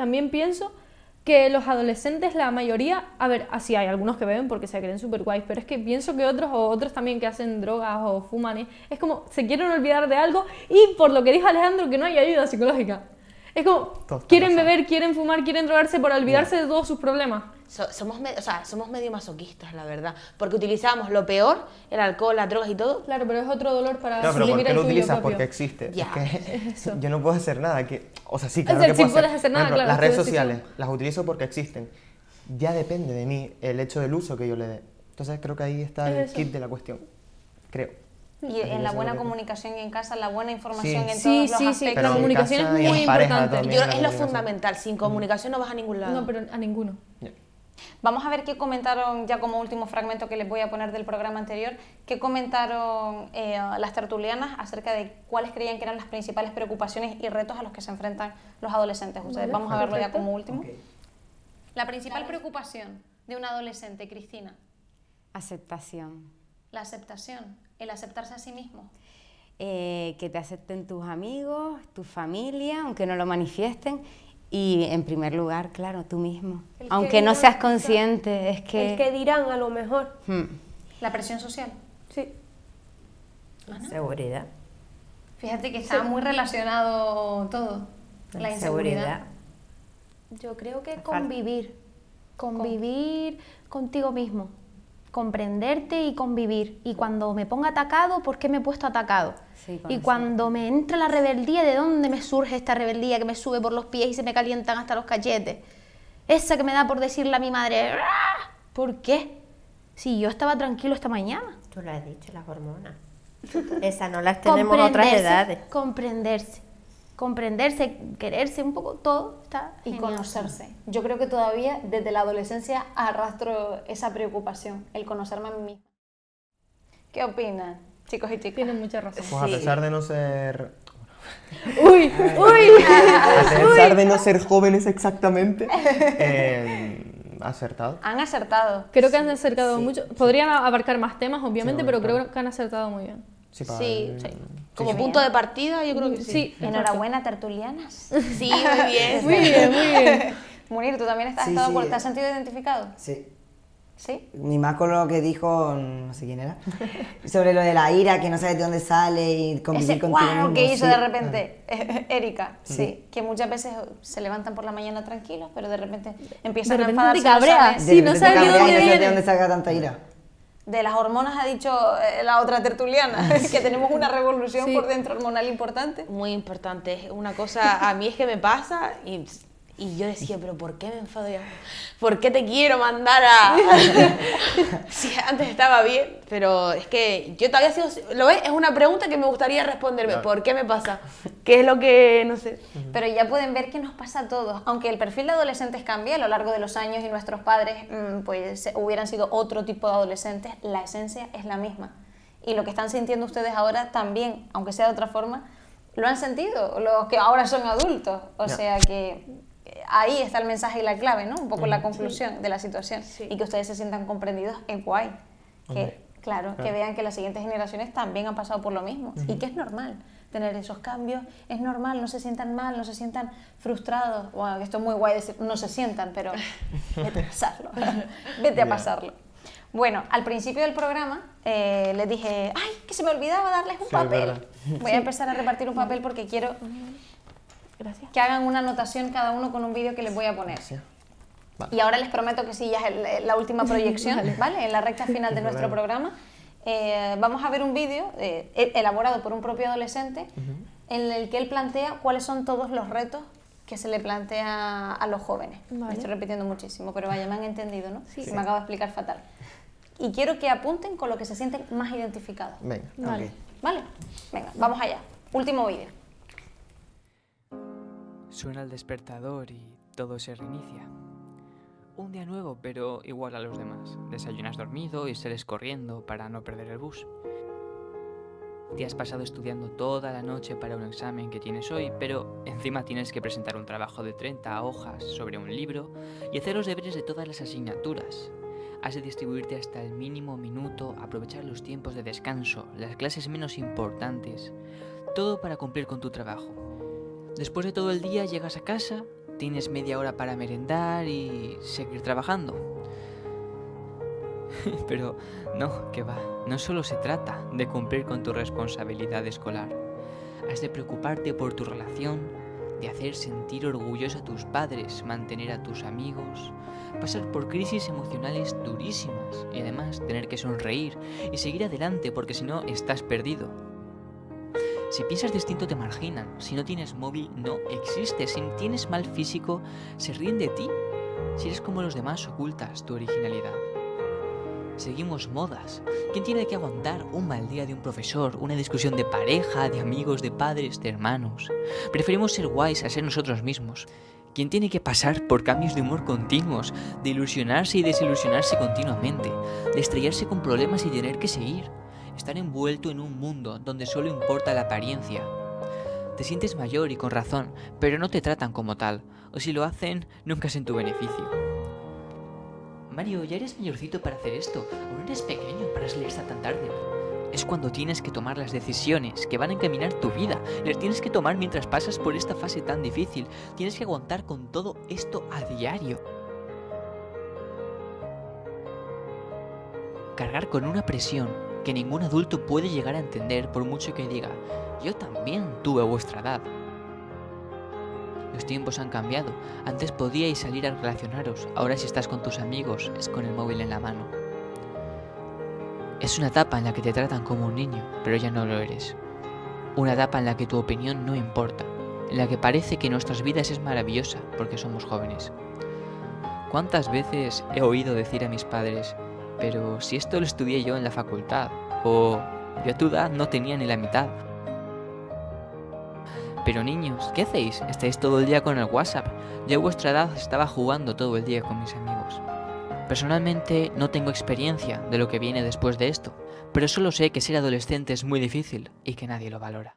que los adolescentes, la mayoría, a ver, así hay algunos que beben porque se creen súper guays, pero es que pienso que otros también que hacen drogas o fuman, es como se quieren olvidar de algo y por lo que dijo Alejandro, que no hay ayuda psicológica. Es como, Todo está quieren pasando. beber, quieren fumar, quieren drogarse por olvidarse de todos sus problemas. somos medio masoquistas, la verdad. Porque utilizamos lo peor, el alcohol, las drogas y todo. Claro, pero es otro dolor para Claro, pero ¿por suprimir qué el lo tuyo utilizas? propio. Porque existe. Ya. Es que yo no puedo hacer nada. O sea, sí, claro sea, que sí puedo puedes hacer Por nada, ejemplo, claro, las es tu redes decisión. sociales las utilizo porque existen. Ya depende de mí el hecho del uso que yo le dé. Entonces creo que ahí está el Es eso. kit de la cuestión. Creo. Y en la Eso buena es lo que- comunicación y en casa, la buena información Sí. en Sí, todos los sí, sí, aspectos. Pero la en comunicación casa es y en muy pareja importante. también. Yo, la es lo comunicación. fundamental. Sin comunicación no vas a ningún lado. No, pero a ninguno. Vamos a ver qué comentaron, ya como último fragmento que les voy a poner del programa anterior, qué comentaron las tertulianas acerca de cuáles creían que eran las principales preocupaciones y retos a los que se enfrentan los adolescentes. Ustedes, vamos a verlo ya como último. La principal preocupación de un adolescente, Cristina, Aceptación. la aceptación, el aceptarse a sí mismo. Que te acepten tus amigos, tu familia, aunque no lo manifiesten. Y en primer lugar, claro, tú mismo. El que Aunque no dirán, seas consciente, es que... El que dirán a lo mejor. La presión social. Sí. Seguridad. Fíjate que está muy relacionado todo. La inseguridad. Yo creo que convivir. Convivir contigo mismo. Comprenderte y convivir. Y cuando me ponga atacado, ¿por qué me he puesto atacado? Sí, Y conocer. cuando me entra la rebeldía, ¿de dónde me surge esta rebeldía que me sube por los pies y se me calientan hasta los cachetes? Esa que me da por decirle a mi madre, "¡Ah!". ¿Por qué? Si yo estaba tranquilo esta mañana. Tú lo has dicho, las hormonas. Esas no las tenemos a otras edades. Comprenderse, quererse un poco, todo está Y genial. conocerse. Yo creo que todavía desde la adolescencia arrastro esa preocupación, el conocerme a mí misma. ¿Qué opinan, chicos y chicas? Tienen mucha razón. Pues a pesar de no ser... ¡Uy! ¡Uy! A pesar de no ser jóvenes exactamente, acertado. Han acertado. Creo que han acercado mucho. Podrían abarcar más temas, obviamente, Sí, pero claro. creo que han acertado muy bien. Sí, para Sí, el- sí. Como punto de partida, yo creo que sí. Sí, Enhorabuena, tertulianas. Sí, muy bien. Muy bien, muy bien. Munir, ¿tú también Sí, te has sentido identificado? Sí. ¿Sí? Mi más con lo que dijo, no sé quién era, sobre lo de la ira, que no sabes de dónde sale y convivir Ese contigo guau mismo. que hizo sí. de repente Erika, sí, que muchas veces se levantan por la mañana tranquilos, pero de repente empiezan De a repente te enfadarse. No cabreas. saben- De Sí, no repente te sabes ni cabreas y dónde no sabes de viene. dónde saca tanta ira. De las hormonas ha dicho la otra tertuliana, que tenemos una revolución Sí. por dentro hormonal importante. Muy importante. Es una cosa, a mí es que me pasa y yo decía, pero ¿por qué me enfado yo? ¿Por qué te quiero mandar a...? Si antes estaba bien, pero es que yo todavía sigo... ¿Lo ves? Es una pregunta que me gustaría responderme. Claro. ¿Por qué me pasa? ¿Qué es lo que...? No sé. Pero ya pueden ver que nos pasa a todos. Aunque el perfil de adolescentes cambie a lo largo de los años y nuestros padres pues hubieran sido otro tipo de adolescentes, la esencia es la misma. Y lo que están sintiendo ustedes ahora también, aunque sea de otra forma, lo han sentido los que ahora son adultos. O sea que ahí está el mensaje y la clave, ¿no? Un poco la conclusión de la situación. Y que ustedes se sientan comprendidos es guay. Que, claro, que vean que las siguientes generaciones también han pasado por lo mismo. Y que es normal tener esos cambios, es normal, no se sientan mal, no se sientan frustrados. Bueno, que esto es muy guay decir, no se sientan, pero vete a pasarlo, vete a pasarlo. Bueno, al principio del programa les dije, ¡ay, que se me olvidaba darles un papel! Voy a empezar a repartir un papel porque quiero que hagan una anotación cada uno con un vídeo que les voy a poner. Vale. Y ahora les prometo que sí, ya es la última proyección, ¿vale? En la recta final de nuestro programa. Vamos a ver un vídeo elaborado por un propio adolescente en el que él plantea cuáles son todos los retos que se le plantea a los jóvenes. Me estoy repitiendo muchísimo, pero vaya, me han entendido, ¿no? Sí. Me acabo de explicar fatal. Y quiero que apunten con lo que se sienten más identificados. Venga, Vale. ok. ¿Vale? Venga, vamos allá. Último vídeo. Suena el despertador y todo se reinicia. Un día nuevo, pero igual a los demás. Desayunas dormido y sales corriendo para no perder el bus. Te has pasado estudiando toda la noche para un examen que tienes hoy, pero encima tienes que presentar un trabajo de 30 hojas sobre un libro y hacer los deberes de todas las asignaturas. Has de distribuirte hasta el mínimo minuto, aprovechar los tiempos de descanso, las clases menos importantes, todo para cumplir con tu trabajo. Después de todo el día llegas a casa, tienes media hora para merendar y seguir trabajando. Pero no, que va, no solo se trata de cumplir con tu responsabilidad escolar. Has de preocuparte por tu relación, de hacer sentir orgulloso a tus padres, mantener a tus amigos, pasar por crisis emocionales durísimas y además tener que sonreír y seguir adelante porque si no estás perdido. Si piensas distinto te marginan, si no tienes móvil no existes, si tienes mal físico se ríen de ti, si eres como los demás ocultas tu originalidad. Seguimos modas. ¿Quién tiene que aguantar un mal día de un profesor, una discusión de pareja, de amigos, de padres, de hermanos? Preferimos ser guays a ser nosotros mismos. ¿Quién tiene que pasar por cambios de humor continuos, de ilusionarse y desilusionarse continuamente, de estrellarse con problemas y tener que seguir? Estar envuelto en un mundo donde solo importa la apariencia. Te sientes mayor y con razón, pero no te tratan como tal, o si lo hacen, nunca es en tu beneficio. Mario, ya eres mayorcito para hacer esto, aún eres pequeño para salir hasta tan tarde. Es cuando tienes que tomar las decisiones que van a encaminar tu vida. Las tienes que tomar mientras pasas por esta fase tan difícil. Tienes que aguantar con todo esto a diario. Cargar con una presión que ningún adulto puede llegar a entender por mucho que diga, yo también tuve vuestra edad. Los tiempos han cambiado. Antes podíais salir a relacionaros. Ahora si estás con tus amigos es con el móvil en la mano. Es una etapa en la que te tratan como un niño, pero ya no lo eres. Una etapa en la que tu opinión no importa. En la que parece que nuestras vidas es maravillosa porque somos jóvenes. ¿Cuántas veces he oído decir a mis padres, pero si esto lo estudié yo en la facultad? O yo a tu edad no tenía ni la mitad. Pero niños, ¿qué hacéis? ¿Estáis todo el día con el WhatsApp? Yo a vuestra edad estaba jugando todo el día con mis amigos. Personalmente no tengo experiencia de lo que viene después de esto, pero solo sé que ser adolescente es muy difícil y que nadie lo valora.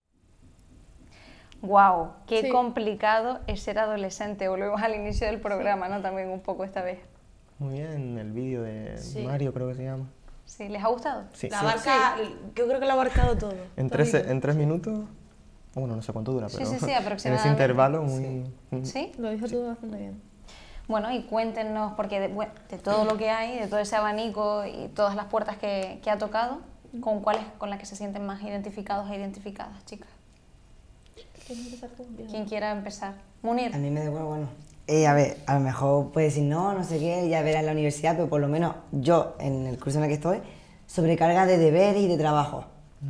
Wow, qué complicado es ser adolescente. Volvemos al inicio del programa, ¿no? También un poco esta vez. Muy bien, el vídeo de Mario creo que se llama. Sí, ¿les ha gustado? Sí. La abarca, yo creo que lo ha abarcado todo. En 3 minutos, bueno, no sé cuánto dura, pero Sí, en aproximadamente. ese intervalo muy... ¿Sí? Lo dijo todo bastante bien. Bueno, y cuéntenos, porque de todo lo que hay, de todo ese abanico y todas las puertas que ha tocado, ¿con cuáles con las que se sienten más identificados e identificadas, chicas? ¿Quién quiera empezar? Munir. A mí me da igual, bueno. A ver, a lo mejor puede decir no sé qué, ya verás en la universidad, pero por lo menos yo, en el curso en el que estoy, sobrecarga de deberes y de trabajo.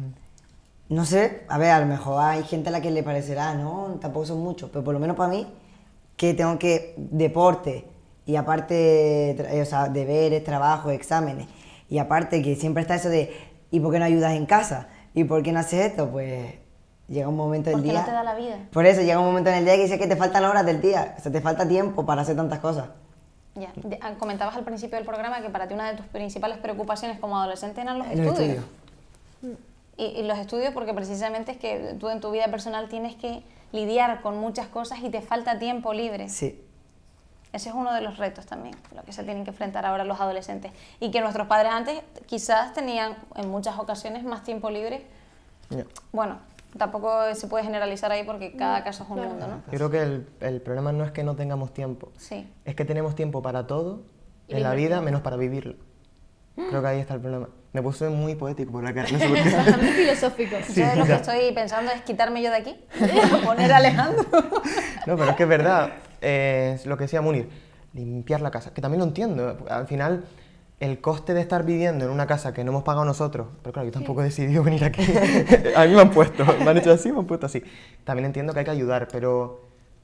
No sé, a ver, a lo mejor hay gente a la que le parecerá, no, tampoco son muchos, pero por lo menos para mí, que tengo que deporte y aparte, o sea, deberes, trabajo, exámenes, y aparte que siempre está eso de ¿y por qué no ayudas en casa? ¿Y por qué no haces esto? Pues llega un momento del Porque día... no te da la vida. Por eso, llega un momento en el día que dices que te faltan horas del día, o sea, te falta tiempo para hacer tantas cosas. Ya. Comentabas al principio del programa que para ti una de tus principales preocupaciones como adolescente eran los Los estudios. estudios. Y los estudios porque precisamente es que tú en tu vida personal tienes que lidiar con muchas cosas y te falta tiempo libre. Sí. Ese es uno de los retos también, lo que se tienen que enfrentar ahora los adolescentes. Y que nuestros padres antes quizás tenían en muchas ocasiones más tiempo libre. Yeah. Bueno, tampoco se puede generalizar ahí porque cada caso es un mundo, ¿no? Yo creo que el problema no es que no tengamos tiempo, Sí. es que tenemos tiempo para todo en la vida menos para vivirlo. Creo que ahí está el problema. Me puse muy poético por la cara, no sé por qué. Bastante filosófico. Yo lo que estoy pensando es quitarme yo de aquí, poner a Alejandro. No, pero es que es verdad, es lo que decía Munir, limpiar la casa, que también lo entiendo. Al final, el coste de estar viviendo en una casa que no hemos pagado nosotros, pero claro, yo tampoco he decidido venir aquí. A mí me han puesto, me han hecho así, me han puesto así. También entiendo que hay que ayudar, pero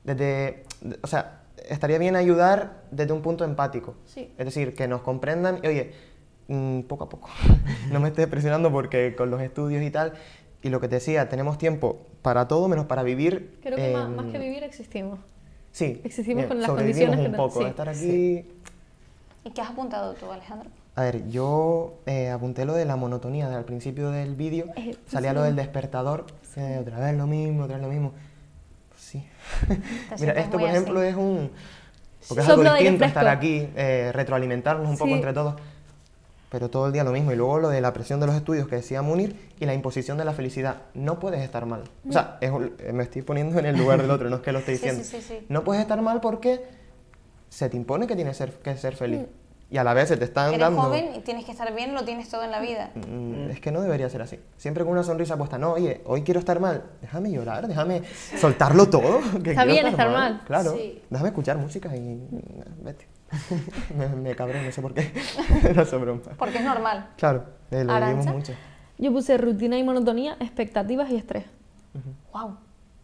o sea, estaría bien ayudar desde un punto empático. Sí. Es decir, que nos comprendan y, oye, poco a poco, no me estés presionando porque con los estudios y tal, y lo que te decía, tenemos tiempo para todo menos para vivir. Creo que más que vivir existimos. Sí, Existimos con las sobrevivimos condiciones un que poco, sí. estar aquí... Sí. ¿Y qué has apuntado tú, Alejandro? A ver, yo apunté lo de la monotonía, al principio del vídeo salía lo del despertador, otra vez lo mismo, otra vez lo mismo. Pues sí. Mira, esto por ejemplo es un... Porque es algo Soplo de aire distinto estar fresco. aquí, retroalimentarnos un poco Sí. entre todos, pero todo el día lo mismo. Y luego lo de la presión de los estudios que decía Munir y la imposición de la felicidad. No puedes estar mal. O sea, me estoy poniendo en el lugar del otro, no es que lo esté diciendo. Sí. No puedes estar mal porque se te impone que tienes que ser feliz. Y a la vez se te están Eres dando... joven y tienes que estar bien, lo tienes todo en la vida. Es que no debería ser así. Siempre con una sonrisa puesta. No, oye, hoy quiero estar mal. Déjame llorar, déjame soltarlo todo. Que Está quiero bien estar mal. Claro. Sí. Déjame escuchar música y... Vete. me cabré, no sé por qué. No es broma. Porque es normal. Claro, lo vivimos Arantxa. mucho. Yo puse rutina y monotonía, expectativas y estrés. Wow.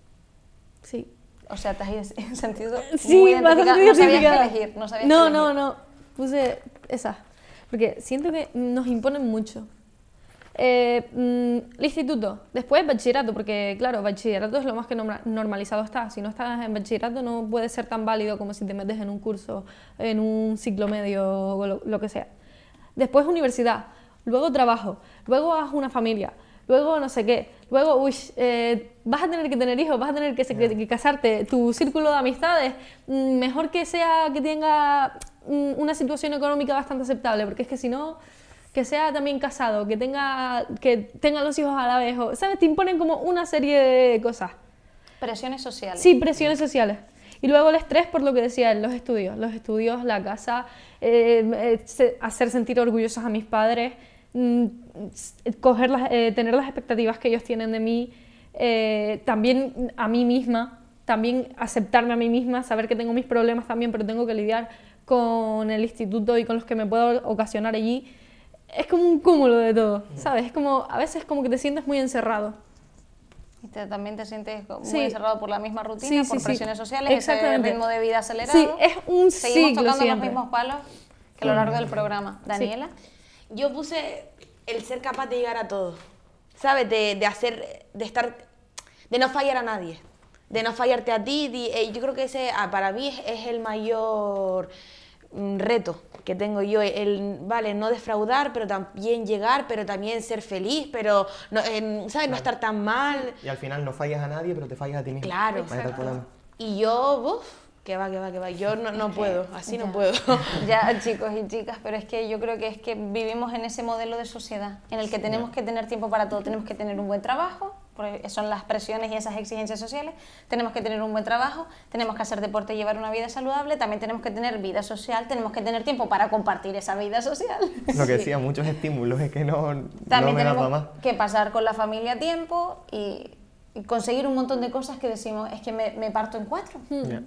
Sí. O sea, te has sentido Sí, muy identificada. bastante No sabías identificada. qué elegir. No, sabías No, qué elegir. no. Puse esas. Porque siento que nos imponen mucho. El instituto, después bachillerato, porque claro, bachillerato es lo más que normalizado está. Si no estás en bachillerato no puede ser tan válido como si te metes en un curso, en un ciclo medio o lo que sea. Después universidad, luego trabajo, luego haz una familia, luego no sé qué, luego vas a tener que tener hijos, vas a tener que casarte, tu círculo de amistades, mejor que sea que tenga una situación económica bastante aceptable, porque es que si no, que sea también casado, que tenga los hijos a la vez, ¿sabes? Te imponen como una serie de cosas. Presiones sociales. Sí, presiones sociales. Y luego el estrés, por lo que decía él, los estudios, la casa, hacer sentir orgullosos a mis padres, tener las expectativas que ellos tienen de mí, también a mí misma, también aceptarme a mí misma, saber que tengo mis problemas también, pero tengo que lidiar con el instituto y con los que me puedo ocasionar allí. Es como un cúmulo de todo, ¿sabes? Es como, a veces como que te sientes muy encerrado. Y también te sientes muy Sí. encerrado por la misma rutina, Sí, por sí. presiones sociales, ese Exactamente. ritmo de vida acelerado. Sí, es un Seguimos ciclo tocando siempre. los mismos palos que a lo largo del programa. Daniela. Yo puse el ser capaz de llegar a todo, ¿sabes? De no fallar a nadie, de no fallarte a ti. Yo creo que ese para mí es el mayor reto que tengo yo, no defraudar, pero también llegar, pero también ser feliz, pero no, ¿sabes? No estar tan mal. Y al final no fallas a nadie, pero te fallas a ti mismo. Claro. Ahí está el problema. Y yo, Que va. Yo no puedo, así no puedo. Ya, chicos y chicas, pero es que yo creo que vivimos en ese modelo de sociedad en el que tenemos que tener tiempo para todo. Tenemos que tener un buen trabajo, porque son las presiones y esas exigencias sociales. Tenemos que tener un buen trabajo, tenemos que hacer deporte y llevar una vida saludable. También tenemos que tener vida social, tenemos que tener tiempo para compartir esa vida social. Lo que decía, muchos estímulos, es que no También me da para tenemos más. que pasar con la familia tiempo y conseguir un montón de cosas que decimos, es que me parto en 4. Ya.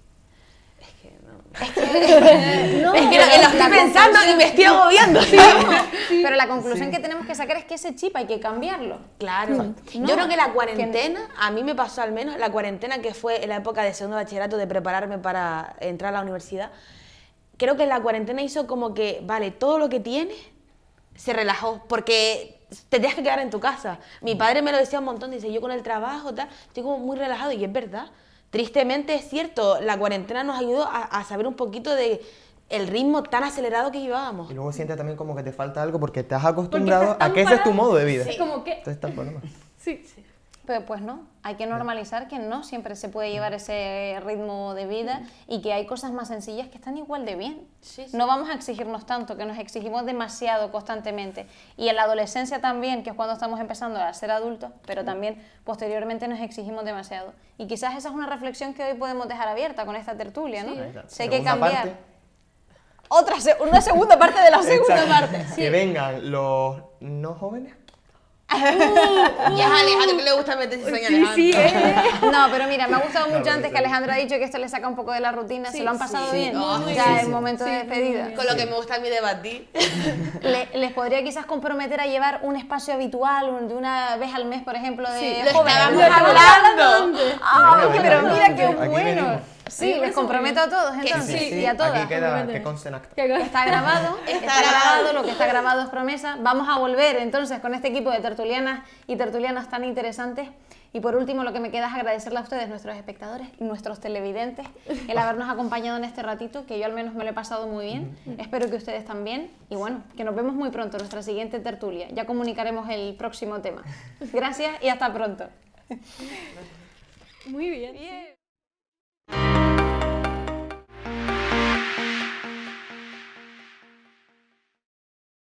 Es que lo estoy pensando y me estoy agobiando. Pero la conclusión que tenemos que sacar es que ese chip hay que cambiarlo. Claro. Yo creo que la cuarentena, a mí me pasó al menos, la cuarentena que fue en la época de segundo bachillerato, de prepararme para entrar a la universidad, creo que la cuarentena hizo como que, vale, todo lo que tienes se relajó, porque te tenías que quedar en tu casa. Mi padre me lo decía un montón, dice, yo con el trabajo, tal, estoy como muy relajado, y es verdad. Tristemente es cierto, la cuarentena nos ayudó a saber un poquito de el ritmo tan acelerado que llevábamos. Y luego sientes también como que te falta algo porque te has acostumbrado a que ese es tu modo de vida. Sí. Como que... Entonces está el problema. Sí. Pero pues no, hay que normalizar que no siempre se puede llevar ese ritmo de vida y que hay cosas más sencillas que están igual de bien. No vamos a exigirnos tanto, que nos exigimos demasiado constantemente. Y en la adolescencia también, que es cuando estamos empezando a ser adultos, pero también posteriormente nos exigimos demasiado. Y quizás esa es una reflexión que hoy podemos dejar abierta con esta tertulia, ¿no? Sé que cambiar. Una segunda parte de la segunda parte. Que vengan los no jóvenes. Y a Alejandro que le gusta meterse en Alejandro. No, pero mira, me ha gustado mucho antes que Alejandro ha dicho que esto le saca un poco de la rutina. ¿Se lo han pasado bien? Ya es momento de despedida. Con lo que me gusta a mí debatir. ¿Les podría quizás comprometer a llevar un espacio habitual de una vez al mes, por ejemplo, de lo jóvenes? estábamos hablando. Pero mira qué Aquí bueno. venimos. Sí, les comprometo a todos entonces y a todas. Aquí queda que conste en acta. Está grabado, está grabado, lo que está grabado es promesa. Vamos a volver entonces con este equipo de tertulianas y tertulianos tan interesantes. Y por último, lo que me queda es agradecerle a ustedes, nuestros espectadores y nuestros televidentes, el habernos acompañado en este ratito, que yo al menos me lo he pasado muy bien. Espero que ustedes también. Y bueno, que nos vemos muy pronto en nuestra siguiente tertulia. Ya comunicaremos el próximo tema. Gracias y hasta pronto. Muy bien.